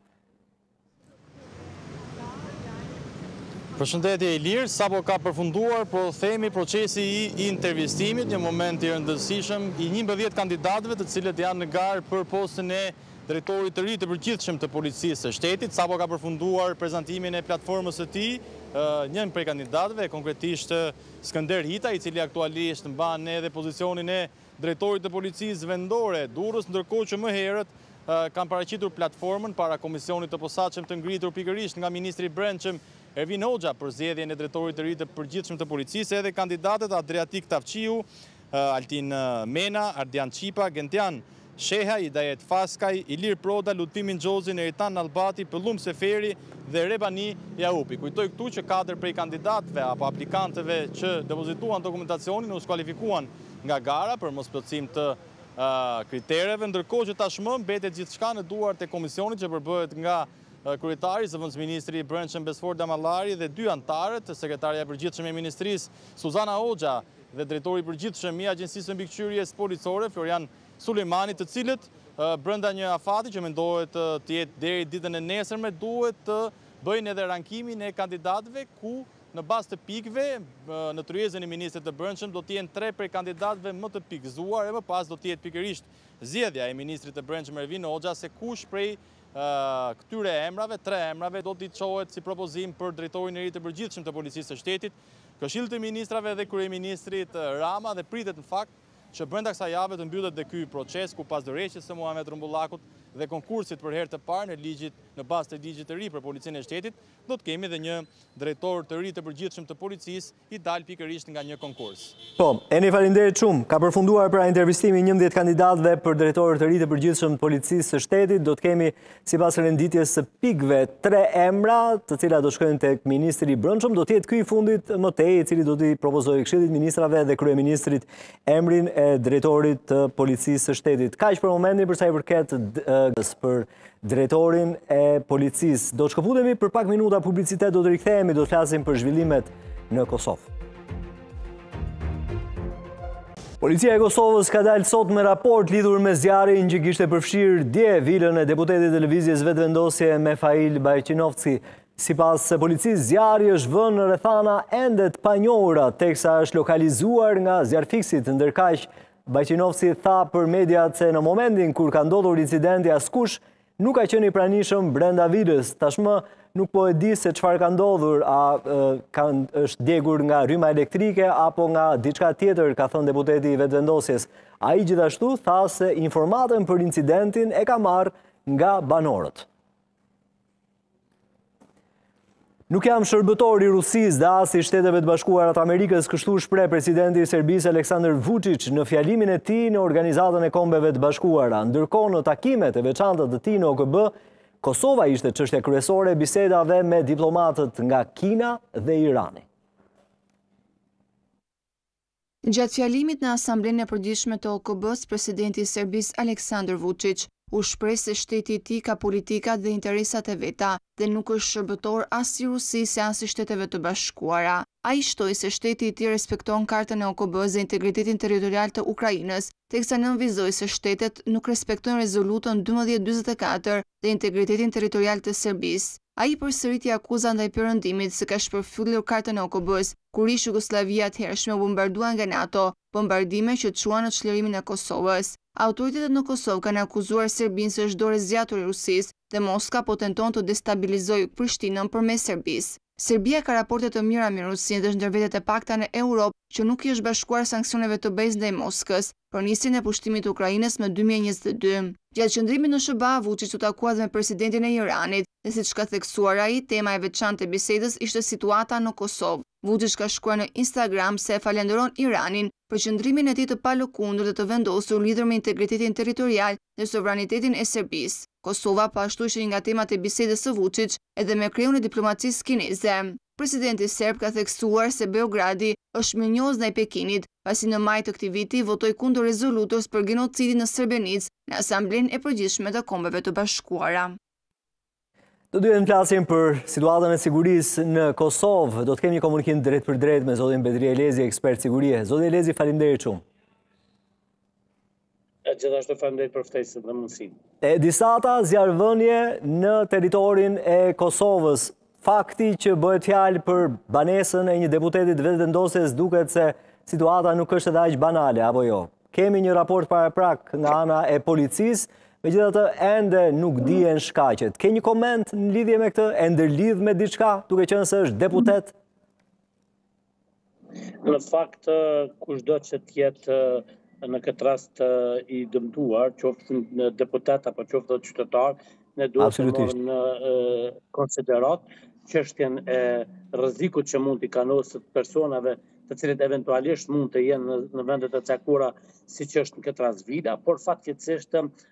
Përshëndetje i lirë, sapo ka përfunduar, po themi procesi i intervistimit, një moment i rëndësishëm i njëmbëdhjetë kandidatëve të cilët janë në garë për postën e drejtorit të ri të përgjithshëm të policisë së shtetit. Sapo ka përfunduar prezantimin e platformës së tij, njën prej kandidatëve, konkretisht Skënder Hita, i cili aktualisht mban edhe pozicionin e drejtorit të policisë vendore Durrës, ndërkohë që më herët kanë paraqitur platformën para komisionit të posaçëm të ngritur pikërisht nga ministri i Brendshëm Ervin Hoxha për zgjedhjen e drejtorit të ri të përgjithshëm të policisë, edhe kandidatët Adriatik Tafçiu, Altin Mena, Ardian Qipa, Gentian Sheha, Idajet Faskaj, Ilir Proda, Lutfimin Gjozin, Eritan Albati, Pëllum Seferi dhe Rebani Jaupi. Kujtoj këtu që katër prej kandidatëve apo aplikantëve që depozituan dokumentacionin u skualifikuan nga gara për mosplotësim të kritereve, ndërkohë që tashmë mbetet gjithçka në duart e komisionit që përbëhet nga kryetari, zëvendësministri i Brendshëm Besfor Damallari dhe dy antarët, sekretarja e përgjithshme e ministrisë Suzana Hoxha dhe drejtori i përgjithshëm i Agjencisë së Mbikëqyrjes Policore Florian Sulejmani, të cilët brenda një afati që mendohet të jetë deri ditën e nesërme duhet të bëjnë edhe rankimin e kandidatëve ku në bazë të pikëve në tryezën e ministrit të Brendshëm do të jenë tre prej kandidatëve më të pikëzuar e më pas do të jetë pikërisht zgjedhja e ministrit të Brendshëm Ervin Hoxha se kush prej këtyre emrave, tre emrave do t'i çohet si propozim për drejtorin e ri të përgjithshëm të policisë së shtetit. Këshillit të ministrave dhe kryeministrit Rama dhe pritet në fakt që brenda kësaj jave të mbyllet dhe ky proces ku pas dorëheqjes së Muhamet Rumbullakut dhe konkursit për herë të parë në ligjit në bazë të ligjit të ri për policinë e shtetit, do të kemi edhe një drejtor të ri të përgjithshëm të policisë i dal pikërisht nga një konkurs. Po, Eni, faleminderit shumë. Ka përfunduar pra intervistimi njëmbëdhjetë kandidatëve për drejtorë të ri të përgjithshëm të policisë së shtetit. Do të kemi sipas renditjes së pikëve tre emra, të cilat do shkojnë tek ministri i Brendshëm. Do të jetë ky i fundit më tej, i cili do t'i propozojë Këshillit Ministrave dhe kryeministrit emrin e drejtorit të policisë së shtetit. Kaq për momentin për sa i përket për drejtorin e policisë. Do të shkëputemi për pak minuta publicitet, do të rikthehemi, do të flasim për zhvillimet në Kosovë. Policia e Kosovës ka dalë sot me raport lidhur me zjarrin që kishte përfshirë dje vilën e deputetit të lëvizjes vetëvendosje Mefail Bajqinovci. Sipas policisë, zjarri është vënë në rrethana ende të panjohura, teksa është lokalizuar nga zjarfiksit. Ndërkaq, Bajqinovci tha për mediat se në momentin kur ka ndodhur incidenti askush nuk ka qenë i pranishëm brenda vilës. Tashmë nuk po e di se çfarë ka ndodhur, a ka është djegur nga rryma elektrike apo nga diçka tjetër, ka thënë deputeti i vetëvendosjes. Ai gjithashtu tha se informatën për incidentin e ka marrë nga banorët. Nuk jam shërbëtor i Rusisë dhe as i Shteteve të Bashkuara të Amerikës, kështu shpreh presidenti i Serbisë Aleksandar Vučić në fjalimin e tij në Organizatën e Kombeve të Bashkuara. Ndërkohë në takimet e veçanta të tij në O K B, Kosova ishte çështja kryesore e bisedave me diplomatët nga Kina dhe Irani. Gjatë fjalimit në Asamblenë e Përgjithshme të O K B-s, presidenti i Serbisë Aleksandar Vučić u shpreh se shteti i tij ka politikat dhe interesat e veta dhe nuk është shërbëtor as i Rusisë as i Shteteve të Bashkuara. Ai shtoi se shteti i tij respekton kartën e O K B-s dhe integritetin territorial të Ukrainës, teksa nënvizoi se shtetet nuk respektojnë rezolutën dymbëdhjetë dyzet e katër dhe integritetin territorial të Serbisë. Ai përsëriti akuzat ndaj Perëndimit se ka shpërfyllur kartën e O K B-s kur ish Jugosllavia e hershme u bombardua nga NATO, bombardime që çuan në çlirimin e Kosovës. Autoritetet në Kosovë kanë akuzuar Serbinë se është dorë zgjatur e Rusisë dhe Moska po tenton të destabilizojë Prishtinën përmes Serbisë. Serbia ka raporte të mira me Rusinë dhe është ndër vetët e pakta në Europë që nuk i është bashkuar sanksioneve të B E S ndaj Moskës për nisjen e pushtimit të Ukrainës më dy mijë e njëzet e dy. Gjatë qëndrimit në S B A, Vučić u takua me presidentin e Iranit, Dhe siç ka theksuar ai, tema e veçantë e bisedës ishte situata në Kosovë. Vučić ka shkruar në Instagram se falenderon Iranin për qëndrimin e tij të palëkundër dhe të vendosur lidhur me integritetin territorial dhe sovranitetin e Serbisë. Kosova po ashtu ishte një nga temat e bisedës së Vučić edhe me kreun e diplomacisë kineze. Presidenti serb ka theksuar se Beogradi është mirënjohës ndaj Pekinit, pasi në maj të këtij viti votoi kundër rezolutës për genocidin në Srebrenicë në Asamblenë e Përgjithshme të Kombeve të Bashkuara. Do duhet të flasim për situatën e sigurisë në Kosovë. Do të kemi një komunikim drejt për drejt me zotin Bedri Elezi, ekspert sigurie. Zoti Elezi, faleminderit shumë. Gjithashtu faleminderit për ftesën dhe mundësinë. E disata zjarrvënie në territorin e Kosovës. Fakti që bëhet fjalë për banesën e një deputetit vetëvendosjes duket se situata nuk është edhe aq banale, apo jo? Kemi një raport paraprak nga ana e policisë, megjithatë ende nuk dihen shkaqet. Ke një koment në lidhje me këtë? E ndërlidh me diçka, duke qenë se është deputet? Në fakt, kushdo që të jetë në këtë rast i dëmtuar, qoftë deputet apo qoftë qytetar, ne duhet të marrim në konsiderat çështjen e rrezikut që mund t'i kanosë personave të cilët eventualisht mund të jenë në vendet e caktuara, siç është në këtë rast vida, por fatkeqësisht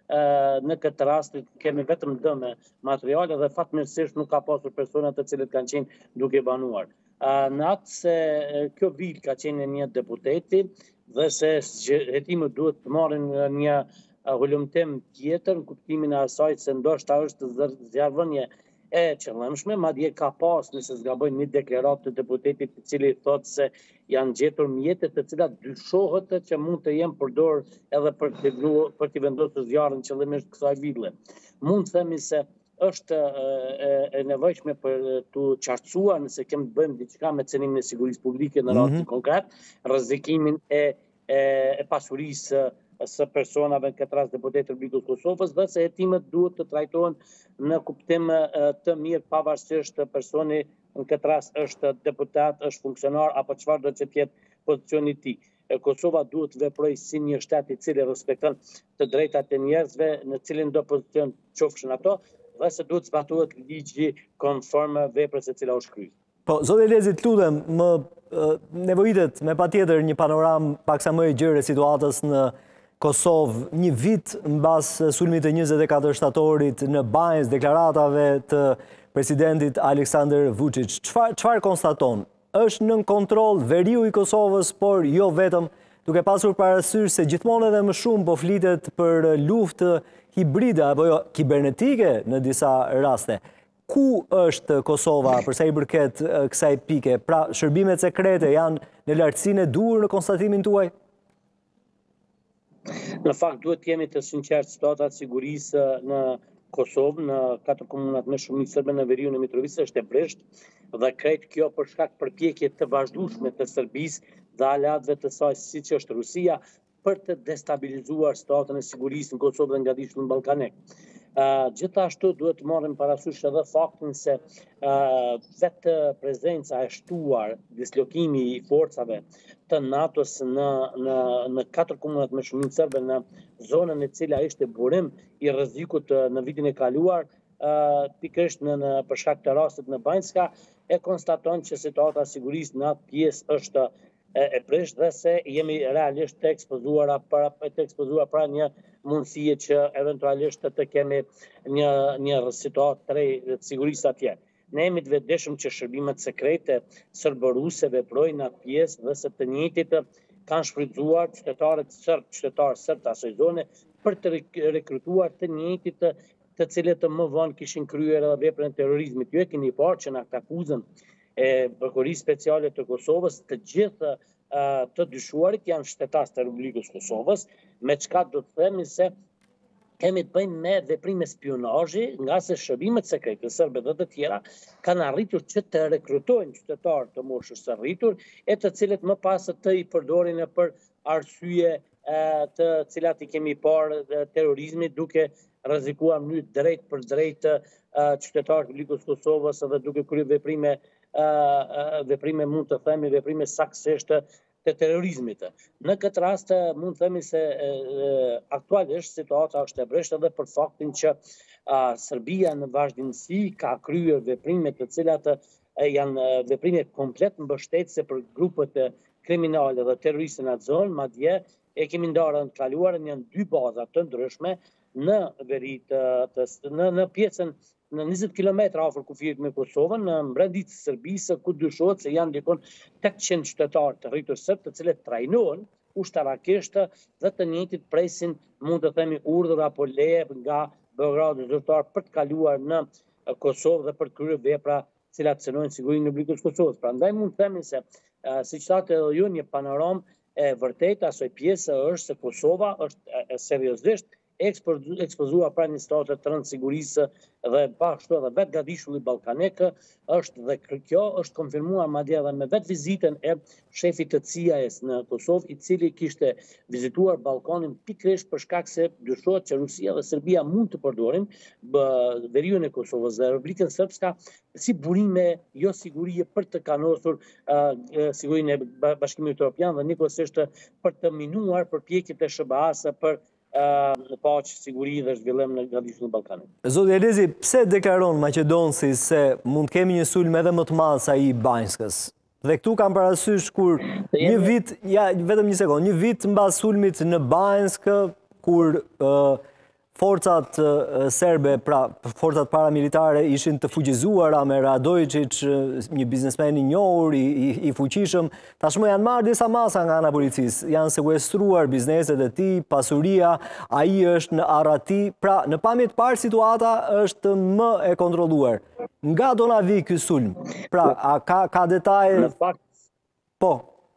në këtë rast kemi vetëm dëme materiale dhe fatmirësisht nuk ka pasur persona të cilët kanë qenë duke banuar. Në atë se kjo vil ka qenë një deputeti dhe se hetimet duhet të marrin një hulumtim tjetër në kuptimin e asaj se ndoshta është zjarrvënie e qëllimshme, madje ka pas, nëse s'gaboj, një deklaratë të deputetit i cili thotë se janë gjetur mjete të cilat dyshohet që mund të jenë përdor edhe për të për të vendosur zjarrin qëllimisht kësaj ville. Mund të themi se është e, e nevojshme për të qartësuar nëse kemi të bëjmë diçka me cenimin e sigurisë publike në rastin mm-hmm. konkret, rrezikimin e, e, e pasurisë së personave në këtë rast deputetë të Republikës së Kosovës dhe se hetimet duhet të trajtohen në kuptim të mirë pavarësisht personi në këtë rast është deputet, është funksionar apo çfarë do të jetë pozicioni i tij. Kosova duhet të veprojë si një shtet i cili respekton të drejtat e njerëzve në cilin do pozicion qofshin ato dhe se duhet zbatohet ligji konform veprës e cila u shkryq. Po, zoti Elezi, të lutem, më nevojitet me patjetër një panoram paksa më i gjerë situatës në Kosovë, një vit mbas sulmit të njëzet e katër shtatorit në Banjës, deklaratave të presidentit Aleksandar Vučić. Çfarë konstaton? Është nën kontroll veriu i Kosovës, por jo vetëm, duke pasur parasysh se gjithmonë edhe më shumë po flitet për luftë hibride apo jo kibernetike në disa raste. Ku është Kosova përsa i përket kësaj pike? Pra, shërbimet sekrete janë në lartësinë e duhur në konstatimin tuaj? Në fakt duhet të jemi të sinqertë, situata e sigurisë në Kosovë, në katër komunat me shumicë serbe në veriun e Mitrovicës është e breshtë dhe krejt kjo për shkak përpjekje të vazhdueshme të Serbisë dhe aleatëve të saj siç është Rusia për të destabilizuar situatën e sigurisë në Kosovë dhe nga dishun ballkanik. Uh, gjithashtu duhet të marrim parasysh edhe faktin se uh, vetë prezenca e shtuar, dislokimi i forcave të NATO-s në, në, në katër komunat me shumicë serbe në zonën e cila ishte burim i rrezikut në vitin e kaluar, uh, pikërisht në, në për shkak të rastit në Banjska, e konstaton që situata e sigurisë në atë pjesë është e prish dhe se jemi realisht të ekspozuar para të ekspozuar pra një mundësie që eventualisht të kemi një një situatë të re të sigurisë atje. Ne jemi të vetëdijshëm që shërbimet sekrete serbo-ruse veprojnë në atë pjesë dhe se të njëjtit kanë shfrytzuar qytetarët serb, qytetarë serb të asaj zone për të rekrutuar të njëjtit të, të cilët më vonë kishin kryer edhe veprën e terrorizmit. Ju e keni parë që na akuzën e Prokurisë Speciale të Kosovës, të gjithë uh, të dyshuarit janë shtetas të Republikës Kosovës, me çka do të themi se kemi të bëjmë me veprime spionazhi, nga se shërbimet sekrete serbe dhe të tjera kanë arritur që të rekrutojnë qytetarë të moshës së rritur, e të cilët më pas të i përdorin për arsye uh, të cilat i kemi parë terrorizmi, duke rrezikuar në mënyrë drejt për drejt uh, qytetarët e Republikës Kosovës dhe duke kryer veprime Uh, veprime mund të themi veprime saktësisht të terrorizmit. Në këtë rast mund të themi se uh, aktualisht situata është e breshtë edhe për faktin që Serbia në vazhdimsi ka kryer veprime të cilat janë veprime komplet mbështetëse për grupet kriminale dhe terroriste në atë zonë, madje e kemi ndarë në të kaluarën janë dy baza të ndryshme në veri të, të në, në pjesën në njëzet kilometra afër kufirit me Kosovën, në mbrendit të Serbisë, ku dyshohet se janë dikon tetëqind qytetarë të rritur serb, të cilët trajnohen ushtarakisht dhe të njëjtit presin, mund të themi, urdhër apo leje nga Beogradi zyrtar për të kaluar në Kosovë dhe për të kryer vepra të cilat cënojnë sigurinë në Republikën e Kosovës. Prandaj mund të themi se uh, siç thatë edhe ju, një panoramë e vërtetë asoj pjesë është se Kosova është e seriozisht ekspozuar pra një statë të rëndë sigurisë dhe bashkë edhe vetë gadishulli ballkanik është dhe kjo është konfirmuar madje edhe me vetë vizitën e shefit të C I A-s në Kosovë, i cili kishte vizituar Ballkanin pikërisht për shkak se dyshohet që Rusia dhe Serbia mund të përdorin veriun e Kosovës dhe Republikën Srpska si burime jo sigurie për të kanosur uh, sigurinë e Bashkimit Evropian dhe njëkohësisht për të minuar përpjekjet e S B A-s për në paqë, siguri dhe zhvillim në gadishtin e Ballkanit. Zoti Elezi, pse deklaron Maqedonci se mund kemi një sulm edhe më të madh se ai i Banjskës? Dhe këtu kam parasysh kur një vit, ja vetëm një sekond, një vit mbas sulmit në Banjskë, kur uh, forcat uh, serbe, pra forcat paramilitare ishin të fuqizuara me Radojičić, një biznesmen i njohur, i, i, i fuqishëm, tashmë janë marrë disa masa nga ana policisë, janë sekuestruar bizneset e tij, pasuria, ai është në arrati, pra në pamje të parë situata është më e kontrolluar. Nga do na vi ky sulm? Pra, a ka ka detaje? Në fakt, po.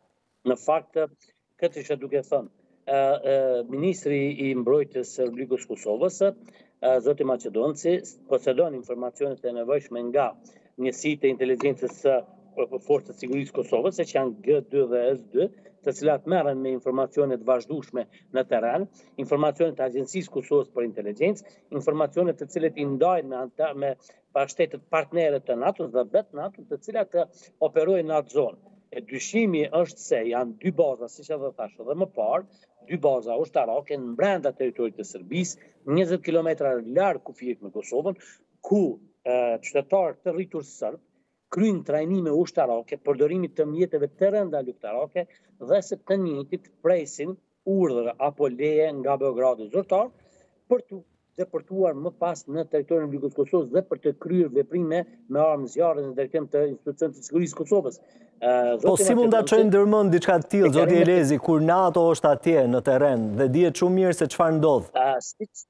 Në fakt, këtë isha duke thënë. Uh, uh, Ministri i Mbrojtjes së Republikës Kosovës, uh, zoti Maqedonci, posedon informacionet e nevojshme nga njësitë e inteligjencës së Forcës Sigurisë Kosovës, që janë G dy dhe S dy, të cilat merren me informacionet vazhdueshme në terren, informacionet e Agjencisë Kosovës për Inteligjencë, informacionet të cilet i ndajnë me, anta, me shtetet partnere të NATO-s dhe vetë NATO, të cilat operojnë në atë zonë. E dyshimi është se janë dy baza, siç edhe thash edhe më parë, dy baza ushtarake në brenda territorit të Serbisë, njëzet kilometra larg kufirit me Kosovën, ku qytetarë të rritur serb kryejnë trajnime ushtarake, përdorimit të mjeteve të rënda luftarake dhe se të njëjtit presin urdhër apo leje nga Beogradi zyrtar për të deportuar më pas në territorin e Republikës Kosovës dhe për të kryer veprime me armë zjarre në drejtim të institucionit të sigurisë Kosovës. Uh, po si mund ta çojë ndërmend diçka të tillë, zoti Elezi, kur NATO është atje në terren dhe dihet shumë mirë se çfarë ndodh? Uh, siç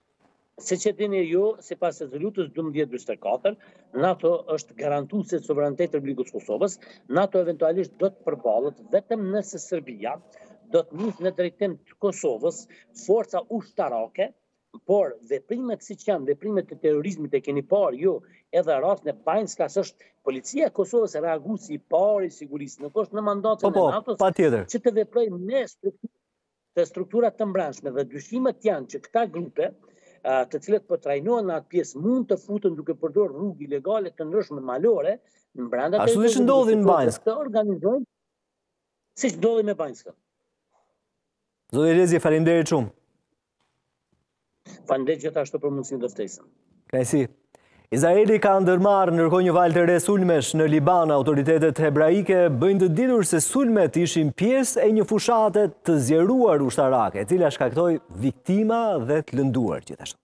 siç e dini ju, sipas rezolutës dymbëdhjetë njëzet e katër, NATO është garantuese e sovranitetit të Republikës Kosovës. NATO eventualisht do të përballet vetëm nëse Serbia do të nisë në drejtim të Kosovës forca ushtarake. Por veprimet siç janë, veprimet e terrorizmit e keni parë ju, edhe rastin e Banjskas është policia e Kosovës reaguesi i parë i sigurisë, nuk është në mandatin po, po, e NATO-s patjetër që të veprojë me struktura të struktura të mbrëmshme dhe dyshimet janë që këta grupe të cilët po trajnohen në atë pjesë mund të futen duke përdorur rrugë ilegale të ndryshme malore në brenda të ashtu siç ndodhi në Banjsk. Të organizojnë siç ndodhi me Banjskën. Zoti Elezi, faleminderit shumë. Faleminderit gjithashtu për mundësinë të ftesën. Kënaqësi. Izraeli ka ndërmarrë ndërkohë një valë të re sulmesh në Liban. Autoritetet hebraike bëjnë të ditur se sulmet ishin pjesë e një fushate të zgjeruar ushtarake, e cila shkaktoi viktima dhe të lënduar gjithashtu.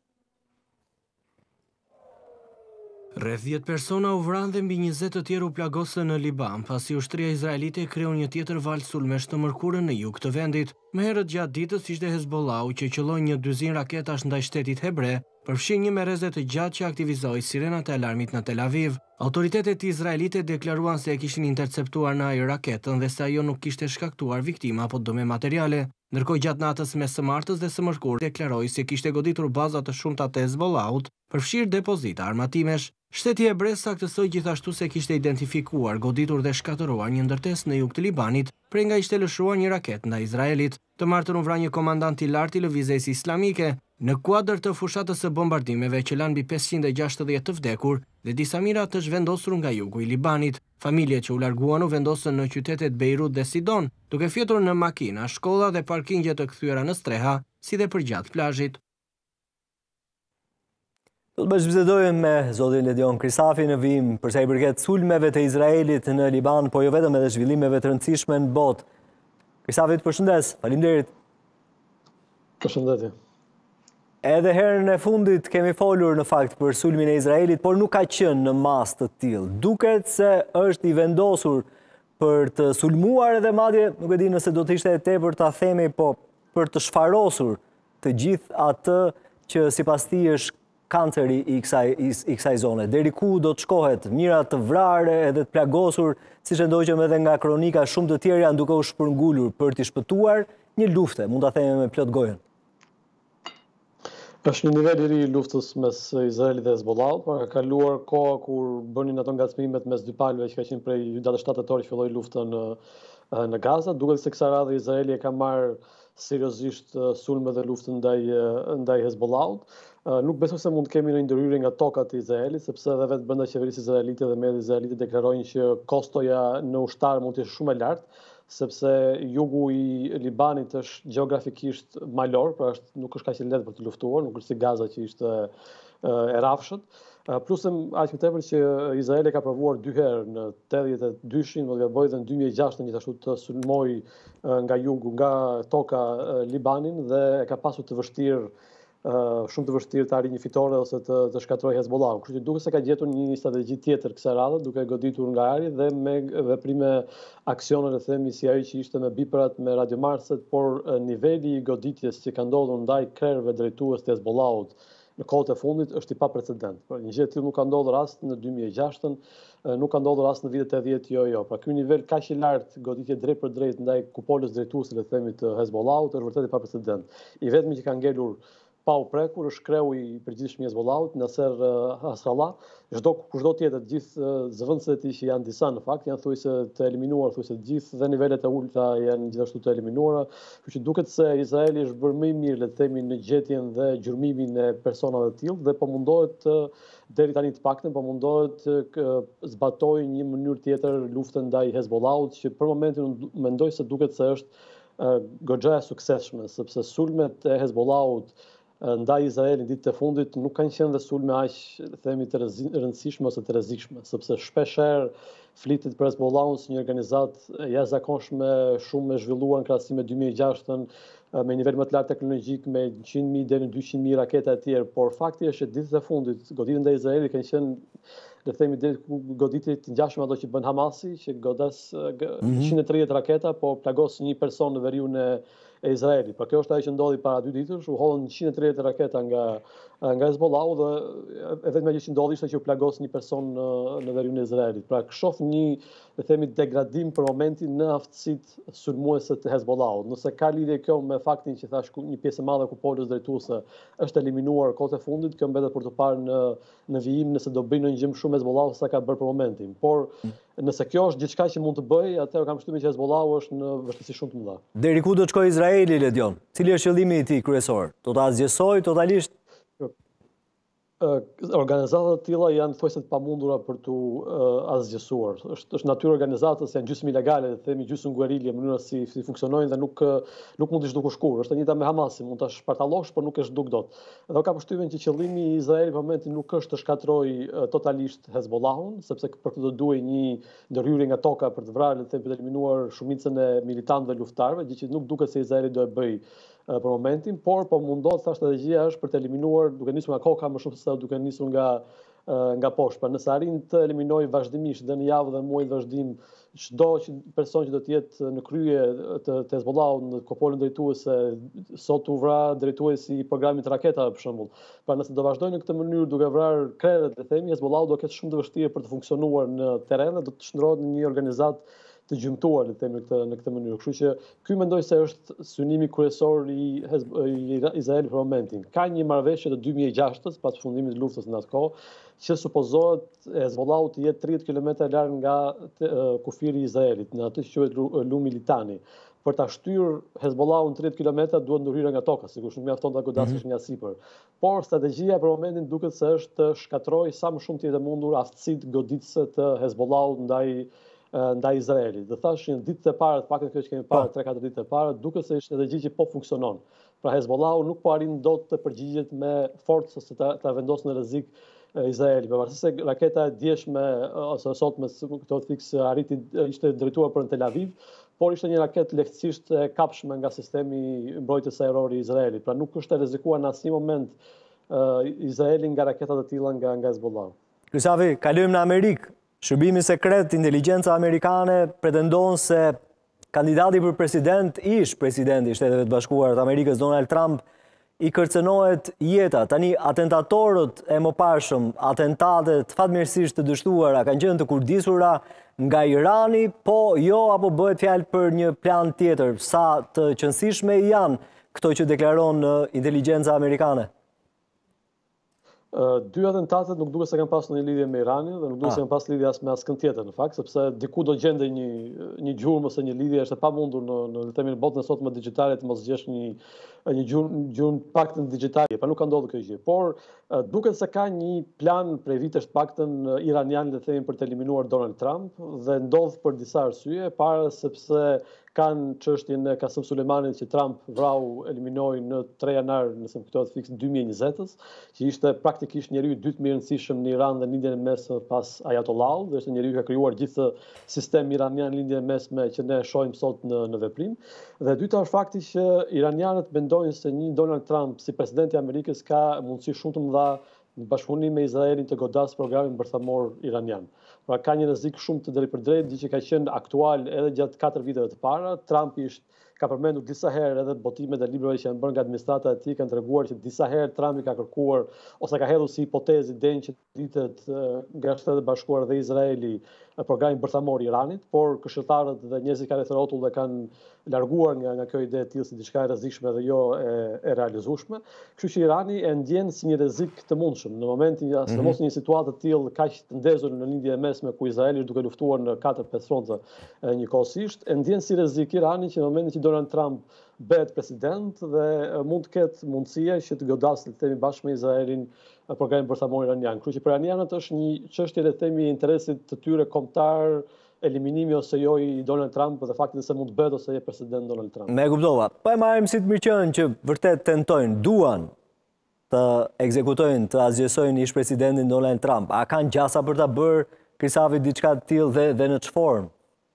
Rreth dhjetë persona u vranë dhe mbi njëzet të tjerë u plagosën në Liban, pasi ushtria izraelite kreu një tjetër valë sulmesh të mërkurën në jug të vendit. Më herët gjatë ditës ishte Hezbollahu që qëlloi një dyzin raketash ndaj shtetit hebre, përfshi një merezet të gjatë që aktivizoi sirenat e alarmit në Tel Aviv. Autoritetet izraelite deklaruan se e kishin interceptuar në ajër raketën dhe se ajo nuk kishte shkaktuar viktima apo dëme materiale. Ndërkohë gjatë natës mes së martës dhe së mërkurë deklaroi se kishte goditur baza të shumta të Hezbollahut, përfshirë depozita armatimesh. Shteti hebrez saktësoi gjithashtu se kishte identifikuar, goditur dhe shkatëruar një ndërtesë në jug të Libanit, prej nga ishte lëshuar një raketë ndaj Izraelit. Të martën u vra një komandant i lartë i lëvizjes islamike në kuadër të fushatës së bombardimeve që lanë mbi pesëqind e gjashtëdhjetë të vdekur dhe disa mira të zhvendosur nga jugu i Libanit. Familjet që u larguan u vendosën në qytetet Beirut dhe Sidon, duke fjetur në makina, shkolla dhe parkingje të kthyer në streha, si dhe përgjatë plazhit. Do të bashkëbisedojmë me zotin Ledion Krisafi në vim përsa i përket sulmeve të Izraelit në Liban, po jo vetëm edhe zhvillimeve të rëndësishme në botë. Krisafi, të përshëndes, faleminderit. Përshëndetje. Edhe herën e fundit kemi folur në fakt për sulmin e Izraelit, por nuk ka qenë në mas të tillë. Duket se është i vendosur për të sulmuar edhe madje, nuk e di nëse do të ishte e tepër ta themi, po për të shfarosur të gjithë atë që sipas tij është kanceri i kësaj, i, i kësaj zone. Deri ku do të shkohet mira të vrarë edhe të plagosur, siç e ndoqëm edhe nga kronika, shumë të tjerë janë duke u shpërngulur për të shpëtuar një lufte, mund ta themi me plot gojën. Është një nivel i ri i luftës mes Izraelit dhe Hezbollahut, por ka kaluar koha kur bënin ato ngacmimet mes dy palëve që ka qenë prej datës shtatë tetor që filloi lufta në në Gaza. Duket se kësaj radhe Izraeli e ka marrë seriozisht sulmet dhe luftën ndaj ndaj Hezbollahut. Nuk besoj se mund të kemi një ndërhyrje nga tokat e Izraelit, sepse edhe vetë brenda qeverisë izraelite dhe mediat izraelite deklarojnë që kostoja në ushtar mund të jetë shumë e lartë, sepse jugu i Libanit është gjeografikisht malor, pra është, nuk është kaq e lehtë për të luftuar, nuk është si Gaza që ishte e rrafshët. Plus aq më tepër që Izraeli ka provuar dy herë në tetëdhjetë e dyshin, do të bëjë edhe në dy mijë e gjashtë gjithashtu të sulmoj nga jugu, nga toka Libanin dhe ka pasur të vështirë Uh, shumë të vështirë të arrijë një fitore ose të, të shkatërrojë Hezbollahun. Kështu që duket se ka gjetur një strategji tjetër kësaj radhe, duke goditur nga ajri dhe me veprime aksione, le të themi, si ajo që ishte me biprat, me radiomarset, por uh, niveli i goditjes që ka ndodhur ndaj krerëve drejtues të Hezbollahut në kohët e fundit është i paprecedent. Pra, një gjë e tillë nuk ka ndodhur as në dy mijë e gjashtën, nuk ka ndodhur as në vitet e dhjetë, jo jo. Pra, ky nivel kaq i lartë goditje drejt për drejt ndaj kupolës drejtuese, le të themi, të Hezbollahut është vërtet i paprecedent. I vetmi që ka ngelur pa u prekur është kreu i përgjithshëm i Hezbollahut, Nasser Nasrallah. Çdo kushdo tjetër, të gjithë zëvendësit e tij që janë disa në fakt janë thuajse të eliminuar, thuajse të gjithë dhe nivelet e ulta janë gjithashtu të eliminuara. Kështu që duket se Izraeli është bërë më i mirë, le të themi, në gjetjen dhe gjurmimin e personave të tillë dhe po mundohet deri tani të paktën po mundohet të zbatojë një mënyrë tjetër luftën ndaj Hezbollahut, që për momentin mendoj se duket se është goxha e suksesshme, sepse sulmet e Hezbollahut ndaj Izraelit ditë të fundit nuk kanë qenë dhe sulme aq, themi, të rëndësishme ose të rrezikshme, sepse shpeshherë flitet për Hezbollahun si një organizatë jashtëzakonshme, shumë e zhvilluar në krahasim me dy mijë e gjashtën, me nivel më të lartë teknologjik, me njëqind mijë deri në dyqind mijë raketa e tjerë, por fakti është që ditët e fundit goditjet ndaj Izraelit kanë qenë, le të themi, goditje të ngjashme ato që bën Hamasi, që godas njëqind e tridhjetë raketa, po plagos një person në veriun e e Izraelit. Pra kjo është ajo që ndodhi para dy ditësh, u hollën njëqind e tridhjetë raketa nga nga Hezbollahu dhe e vetëm ajo që ndodhi ishte që u plagos një person në, në veriun e Izraelit. Pra shoh një, le themi, degradim për momentin në aftësitë sulmuese të Hezbollahut. Nëse ka lidhje kjo me faktin që thash një pjesë e madhe e kupolës drejtuese është eliminuar kohët e fundit, kjo mbetet për të parë në në vijim nëse do bëjnë një gjë më shumë Hezbollahu sa ka bërë për momentin. Por nëse kjo është diçka që mund të bëjë, atëherë kam shtypin që Hezbollahu është në vështirësi shumë të mëdha. Deri ku do të shkojë Izraeli, Ledion? Cili është qëllimi i tij kryesor? Do ta zgjesojë totalisht? Organizatat të tilla janë thuajse të pamundura për tu asgjësuar. Është është natyrë organizatës, janë gjysmë ilegale, themi gjysmë guerilje, mënyra si si funksionojnë dhe nuk nuk mund të zhdukur shkur. Është e njëjta me Hamasin, mund ta shpartallosh, por nuk e zhduk dot. Dhe ka përshtypjen që qëllimi i Izraelit në momentin nuk është të shkatrojë totalisht Hezbollahun, sepse për këtë do duhej një ndërhyrje nga toka për të vrarë, të eliminuar shumicën e militantëve luftarëve, gjë që nuk duket se Izraeli do e bëjë për momentin, por po mundohet sa strategjia është për të eliminuar, duke nisur nga koka më shumë se sa duke nisur nga nga poshtë. Pra nëse arrin të eliminojë vazhdimisht dhe në javë dhe muaj vazhdim çdo person që do të jetë në krye të, të Hezbollahut në kupolën drejtuese, sot u vra drejtuesi i programit raketa për shembull. Pra nëse do vazhdojnë në këtë mënyrë duke vrarë krerët, le themi, Hezbollahu do ketë shumë të vështirë për të funksionuar në terren dhe do të shndrohet në një organizatë të gjymtuar, le të themi, këtë në këtë mënyrë. Kështu që ky mendoj se është synimi kryesor i, i Izraelit për momentin. Ka një marrëveshje të dy mijë e gjashtës pas fundimit të luftës në atë kohë, që supozohet Hezbollahu të jetë tridhjetë kilometra larg nga kufiri i Izraelit, në atë që quhet Lumi Litani. Për ta shtyrë Hezbollahun tridhjetë kilometra duhet ndërhyrje nga toka, sigurisht nuk mjafton ta godasësh nga sipër. Por strategjia për momentin duket se është të shkatrojë sa më shumë të jetë mundur aftësitë goditëse të Hezbollahut ndaj ndaj Izraelit. Dhe thashin ditët e para, të paktën kjo që kemi parë tre katër ditë e para, duket se është edhe gjë që po funksionon. Pra Hezbollahu nuk po arrin dot të përgjigjet me forcë ose ta, ta vendosë në rrezik Izraeli. Pavarësisht se raketa e djeshme ose sotme këto fiks arriti ishte drejtuar për në Tel Aviv, por ishte një raketë lehtësisht e kapshme nga sistemi mbrojtjes ajrore i Izraelit. Pra nuk është e rrezikuar në asnjë moment uh, Izraeli nga raketat e tilla nga, nga Hezbollahu. Krysavi, kalojmë në Amerikë. Shërbimi sekret, inteligjenca amerikane pretendon se kandidati për president, ish presidenti i Shteteve të Bashkuara të Amerikës, Donald Trump, i kërcënohet jeta. Tani atentatorët e mëparshëm, atentatet fatmirësisht të dështuara, kanë qenë të kurdisura nga Irani, po jo apo bëhet fjalë për një plan tjetër. Sa të qëndësishme janë këto që deklaron inteligjenca amerikane? Uh, dy atentatet nuk duket se kanë pasur një lidhje me Iranin dhe nuk duket ah. se kanë pasur lidhje as me askën tjetër në fakt, sepse diku do gjende një një gjurmë ose një lidhje, është e pamundur në në themin e botën e sotme digjitale të mos gjesh një një gjurmë gjurmë paktën digjitale, pa nuk ka ndodhur kjo gjë. Por uh, duket se ka një plan prej vitesh paktën uh, iranian, le të themi, për të eliminuar Donald Trump dhe ndodh për disa arsye, para sepse kanë çështjen e Qasem Suleimanit që Trump vrau, eliminoi në tre janar, nëse më kujtohet fiks, dy mijë e njëzet, që ishte praktikisht njeriu i dytë më i rëndësishëm në Iran dhe në lindjen e mesme pas Ayatollahut, dhe është njeriu që ka krijuar gjithë sistemi iranian në lindjen e mesme që ne shohim sot në, në veprim. Dhe e dyta është fakti që iranianët mendojnë se një Donald Trump si presidenti i Amerikës ka mundësi shumë të mëdha në bashkëpunim me Izraelin të godas programin bërthamor iranian. Pra ka një rrezik shumë të drejtë për drejtë, gjë që ka qenë aktual edhe gjatë katër viteve të para. Trump ishte ka përmendur disa herë edhe botimet e librave që janë bërë nga administrata e tij, kanë treguar që disa herë Trump i ka kërkuar ose ka hedhur si hipotezë idenë që rritet nga Shtetet e Bashkuara dhe Izraeli programin bërthamor i Iranit, por këshilltarët dhe njerëzit kanë rrotull dhe kanë larguar nga nga kjo ide e tillë si diçka e rrezikshme dhe jo e, e realizueshme. Kështu që Irani e ndjen si një rrezik të mundshëm në momentin që mm-hmm. sidomos në një situatë të tillë kaq të ndezur në lindje e mesme ku Izraeli është duke luftuar në katër pesë fronte njëkohësisht, e ndjen si rrezik Irani që në momentin që Donald Trump bëhet president dhe mund të ketë mundësia që të godasë, le të themi, bashkë me Izraelin programin bërthamor iranian. Kështu që për iranianët është një çështje, le të themi, e interesit të tyre kombëtar, eliminimi ose jo i Donald Trump dhe fakti se mund të bëhet ose je president Donald Trump. Me kuptova. Po e marrim si të mirëqen që vërtet tentojnë, duan të ekzekutojnë, të azgjësojnë ish presidentin Donald Trump. A kanë gjasa për ta bërë Krysavi diçka të tillë dhe dhe në ç'formë?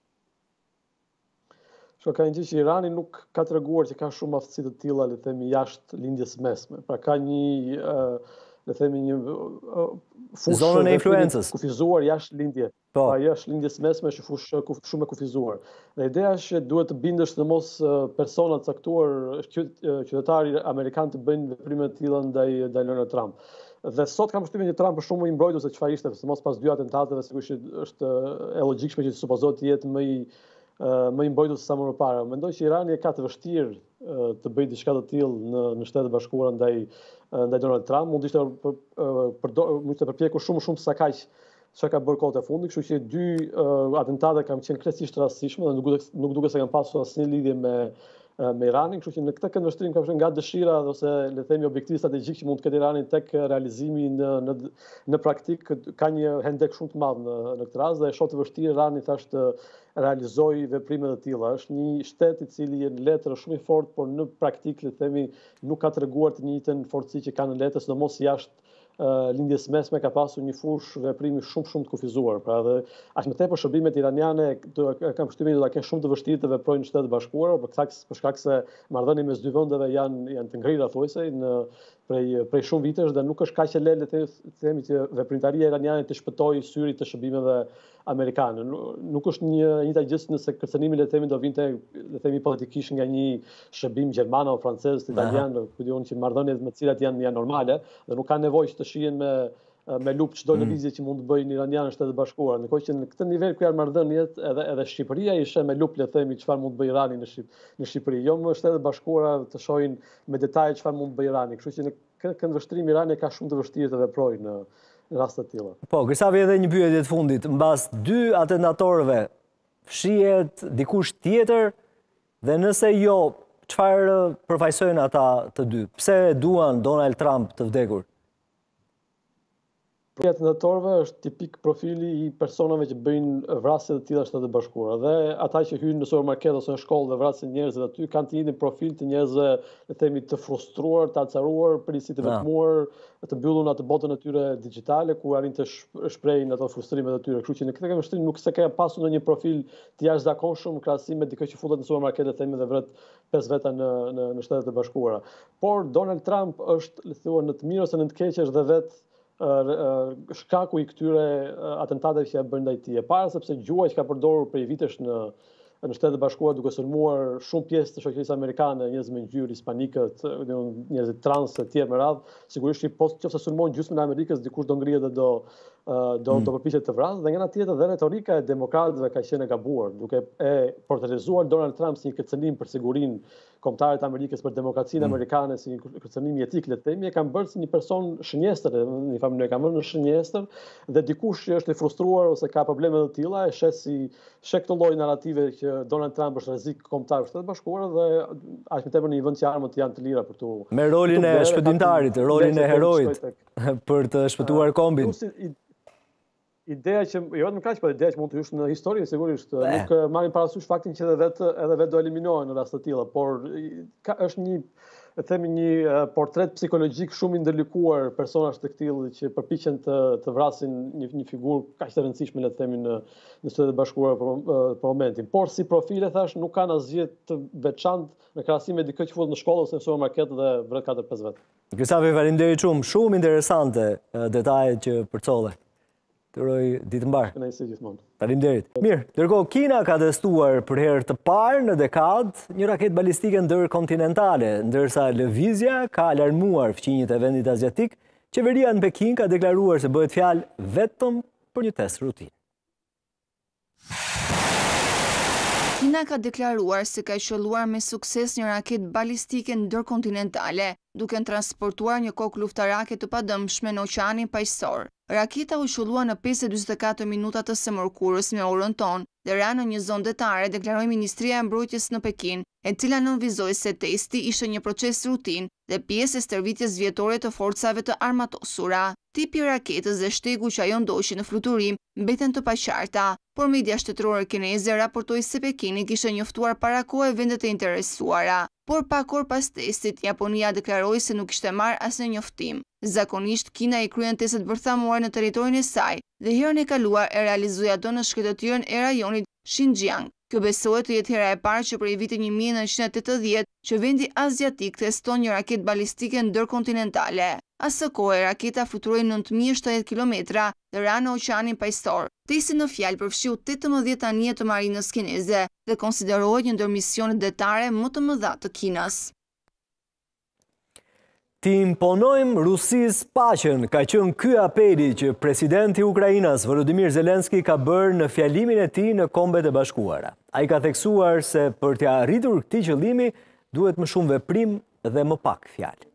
Shko ka një gjë që Irani nuk ka treguar që ka shumë aftësi të tilla, le të themi, jashtë lindjes mesme. Pra ka një uh, le themi një uh, fushë zonën e influencës kufizuar jashtë lindje. Po, pa, jashtë lindjes mesme është fushë shumë e kufizuar. Dhe ideja është që duhet të bindesh të mos persona të caktuar qytetarë amerikanë të bëjnë veprime të tilla ndaj ndaj Donald Trump. Dhe sot kam përshtypjen që Trump është shumë i mbrojtur se çfarë ishte, sidomos pas dy atentateve, sigurisht është e logjikshme që supozohet të jetë më i më i mbrojtur se sa më parë. Mendoj që Irani e ka të vështirë të bëjë diçka të tillë në në Shtetet e Bashkuara ndaj ndaj Donald Trump. Mund ishte mund të përpjekur shumë shumë sa kaq çka ka bërë kohët e fundit, kështu që dy uh, atentate kanë qenë krejtësisht rastësishme dhe nuk duket nuk duket se kanë pasur asnjë lidhje me uh, me Iranin, kështu që në këtë këndvështrim ka qenë nga dëshira ose le të themi objektiv strategjik që mund të ketë Irani tek realizimi në në në praktik ka një hendek shumë të madh në në këtë rast dhe është shumë të vështirë Irani thashë të realizojë veprime të tilla. Është një shtet i cili në letër është shumë i fortë, por në praktik le të themi nuk ka treguar të njëjtën forcë që kanë në letër, sidomos jashtë Uh, lindjes mesme ka pasur një fushë veprimi shumë shumë të kufizuar. Pra dhe aq më tepër shërbimet iraniane kam përshtypjen do ta kenë shumë të vështirë të veprojnë në Shtetet e Bashkuara, për shkak për shkak se marrëdhëniet mes dy vendeve janë janë të ngrira thuajse në prej prej shumë vitesh dhe nuk është kaq e lehtë të themi që veprimtaria iraniane të shpëtojë syrit të shërbimeve amerikane. Nuk është një njëjta gjë nëse kërcënimi le të themi do vinte le të themi hipotetikisht nga një shërbim gjerman apo francez, italian, ku diun që marrëdhëniet me të cilat janë janë normale dhe nuk kanë nevojë të shihen me me lup çdo lëvizje që mund të bëjnë iranianë në Shtetet e Bashkuara. Ndërkohë që në këtë nivel ku janë marrëdhëniet, edhe edhe Shqipëria i sheh me lup le të themi çfarë mund të bëjë Irani në Shqip, në Shqipëri. Jo më Shtetet e Bashkuara të shohin me detaje çfarë mund të bëjë Irani. Kështu që në këtë këndvështrim Irani ka shumë të vështirë të veprojë në në raste të tilla. Po, Krysavi, edhe një pyetje të fundit, mbas dy atentatorëve fshihet dikush tjetër dhe nëse jo, çfarë përfaqësojnë ata të dy? Pse duan Donald Trump të vdekur? Për atendatorëve është tipik profili i personave që bëjnë vrasje të tilla në Shtetet e Bashkuara. Dhe ata që hyjnë në supermarket ose në shkollë dhe vrasin njerëzit aty kanë të njëjtin profil të njerëzve, le të themi, të frustruar, të acaruar, prisi të vetmuar, të mbyllur në atë botën e tyre digjitale ku arrin të shprehin ato frustrimet e tyre. Kështu që në këtë kemështrim nuk se ka pasur ndonjë profil të jashtëzakonshëm në krahasim me dikë që futet në supermarket dhe themi dhe vret pesë veta në në, në Shtetet e Bashkuara. Por Donald Trump është, le të thuar, në të mirë ose në të keq është dhe vetë shkaku i këtyre atentateve që ja bën ndaj tij. E para sepse gjuha që ka përdorur prej vitesh në në Shtetet e Bashkuara duke sulmuar shumë pjesë të shoqërisë amerikane, njerëz me ngjyrë hispanikët, njerëz trans e tjerë me radhë, sigurisht po nëse sulmon gjysmën e Amerikës dikush do ngrihet dhe do do do përpiqet të vrasë, dhe nga ana tjetër dhe retorika e demokratëve ka qenë e gabuar, duke e portretizuar Donald Trump si një kërcënim për sigurinë kombëtare të Amerikës, për demokracinë amerikane, si një kërcënim jetik, le të themi, e kanë bërë si një person shënjestër, në një familje kanë bërë në shënjestër, dhe dikush që është i frustruar ose ka probleme të tilla e sheh si sheh këtë lloj narrative që Donald Trump është rrezik kombëtar për Shtetet e Bashkuara dhe aq më tepër në një vend që armët janë të lira për tu. Me rolin e shpëtimtarit, rolin e heroit për të shpëtuar kombin. Ideja që, jo vetëm kaq, por ideja që mund të hysh në histori, sigurisht, nuk marrin parasysh faktin që edhe vetë edhe vetë do eliminohen në rast të tilla, por ka, është një, e themi, një portret psikologjik shumë i ndërlikuar personazh të këtillë që përpiqen të të vrasin një një figurë kaq të rëndësishme, le të themi, në në Shtetet e Bashkuara për, për momentin. Por si profile thash nuk kanë asgjë të veçantë në krahasim me dikë që futet në shkollë ose në supermarket dhe vret katër pesë vet. Kristafi, faleminderit shumë, shumë interesante detajet që përcolle. Të uroj ditë mbar. Faleminderit. Mirë, ndërkohë Kina ka testuar për herë të parë në dekadë një raketë balistike ndërkontinentale, ndërsa lëvizja ka alarmuar fqinjët e vendit aziatik, qeveria në Peking ka deklaruar se bëhet fjalë vetëm për një test rutinë. Kina ka deklaruar se ka qelluar me sukses një raketë balistike ndërkontinentale, duke transportuar një kokë luftarake të padëmshme në Oqeanin Paqësor. Raketa u qellua në pesë e njëzet e katër minuta të së mërkurës me orën tonë, dhe ra në një zonë detare, deklaroi Ministria e Mbrojtjes në Pekin, e cila nënvizoi se testi ishte një proces rutinë dhe pjesë e stërvitjes vjetore të forcave të armatosura. Tipi i raketës dhe shtegu që ajo ndoqi në fluturim mbeten të paqarta, por media shtetërore kineze raportoi se Pekini kishte njoftuar para kohë vendet e interesuara. Por pak orë pas testit, Japonia deklaroi se nuk kishte marrë asnjë njoftim. Zakonisht, Kina i kryen testet bërthamore në territorin e saj dhe herën e kaluar e realizoi ato në shkretëtirën e rajonit Xinjiang. Kjo besohet të jetë hera e parë që prej vitit një mijë e nëntëqind e tetëdhjetë që vendi aziatik teston një raketë balistike ndërkontinentale. Asë kohë, raketa fluturoi nëntë mijë e shtatëdhjetë kilometra dhe ra në Oqeanin Paqësor. Testi në fjalë përfshiu tetëmbëdhjetë anije të marinës kineze dhe konsiderohet një ndër misionet detare më të mëdha të Kinës. Ti imponojmë Rusis paqen, ka qenë ky apeli që presidenti i Ukrainas Volodymyr Zelensky ka bërë në fjalimin e tij në Kombet e Bashkuara. Ai ka theksuar se për të arritur këtij qëllimi duhet më shumë veprim dhe më pak fjalë.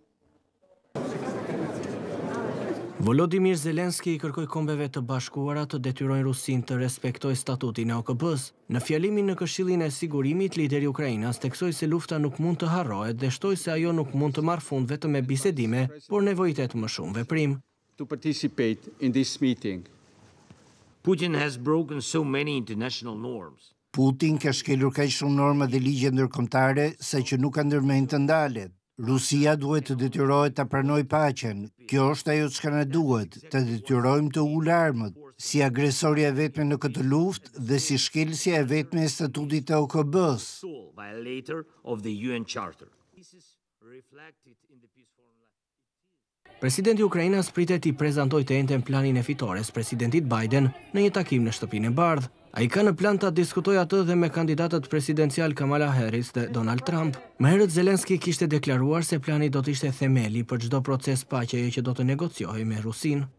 Volodymyr Zelensky i kërkoi Kombeve të Bashkuara të detyrojnë Rusin të respektojë statutin e O K B-s. Në fjalimin në Këshillin e Sigurimit, lideri i Ukrainës theksoi se lufta nuk mund të harrohet dhe shtoi se ajo nuk mund të marrë fund vetëm me bisedime, por nevojitet më shumë veprim. To participate in this meeting. Putin has broken so many international norms. Putin ka shkelur kaq shumë norma dhe ligje ndërkombëtare sa që nuk ka ndërmend të ndalet. Rusia duhet të detyrohet të pranoj paqen. Kjo është ajo çka na duhet, të detyrojmë të ulë armët, si agresorja e vetme në këtë luftë dhe si shkelësja e vetme e statutit të O K B-s. Presidenti i Ukrainës pritet i prezantojë të njëjtën planin e fitores presidentit Biden në një takim në Shtëpinë e Bardhë. Ai ka në plan ta diskutojë atë dhe me kandidatët presidencial Kamala Harris dhe Donald Trump. Më herët Zelensky kishte deklaruar se plani do të ishte themeli për çdo proces paqeje që do të negociohej me Rusinë.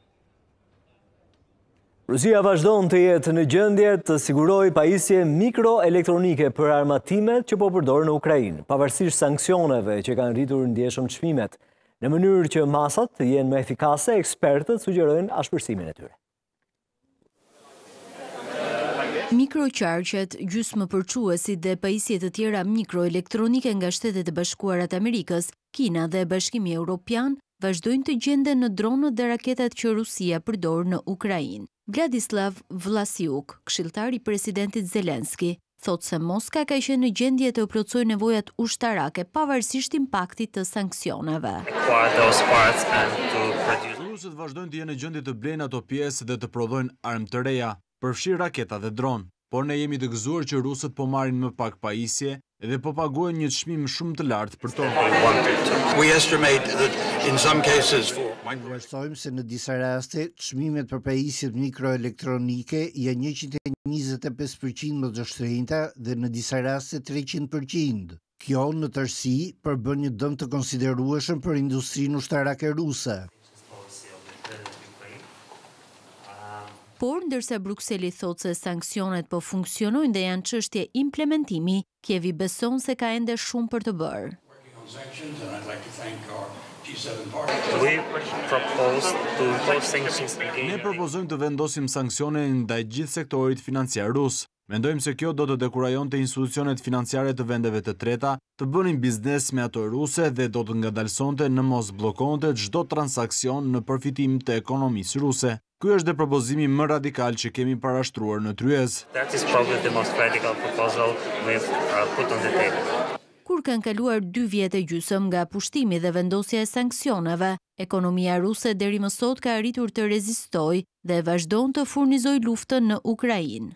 Rusia vazhdon të jetë në gjendje të sigurojë pajisje mikroelektronike për armatimet që po përdor në Ukrainë, pavarësisht sanksioneve që kanë rritur ndjeshëm çmimet. Në mënyrë që masat të jenë më efikase, ekspertët sugjerojnë ashpërsimin e tyre. Mikroqarqet, gjysmëpërçuesit dhe pajisjet të tjera mikroelektronike nga Shtetet e Bashkuara të Amerikës, Kina dhe Bashkimi Evropian vazhdojnë të gjenden në dronët dhe raketat që Rusia përdor në Ukrainë. Vladislav Vlasiuk, këshilltar i presidentit Zelenski, thotë se Moska ka qenë në gjendje të plotësojë nevojat ushtarake pavarësisht impaktit të sanksioneve. Rusët vazhdojnë të jenë në gjendje të blejnë ato pjesë dhe të prodhojnë armë të reja, përfshirë raketa dhe dronë, por ne jemi të gëzuar që rusët po marrin më pak pajisje dhe po paguajnë një çmim shumë të lartë për to. Vlerësojmë se në disa raste çmimet për pajisjet mikroelektronike janë njëqind e njëzet e pesë përqind më të shtrenjta dhe në disa raste treqind përqind. Kjo në tërësi përbën një dëm të konsiderueshëm për industrinë ushtarake ruse. Por, ndërsa Brukseli thotë se sanksionet po funksionojnë dhe janë çështje implementimi, Kievi beson se ka ende shumë për të bërë. Ne propozojmë të vendosim sanksione ndaj gjithë sektorit financiar rus. Mendojmë se kjo do të dekurajonte institucionet financiare të vendeve të treta të bënin biznes me ato ruse dhe do të ngadalsonte në mos bllokonte çdo transakcion në përfitim të ekonomisë ruse. Ky është dhe propozimi më radikal që kemi parashtruar në tryez. Kur kanë kaluar dy vjet e gjysmë nga pushtimi dhe vendosja e sanksioneve, ekonomia ruse deri më sot ka arritur të rezistojë dhe vazhdon të furnizojë luftën në Ukrainë.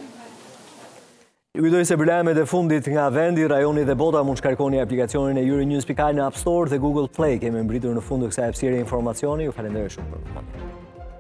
Ju kujtoj se problemet e fundit nga vendi, rajoni dhe bota mund shkarkoni aplikacionin e Euronews pikaj në App Store dhe Google Play. Kemi mbritur në fund të kësaj hapësire informacioni. Ju falenderoj shumë për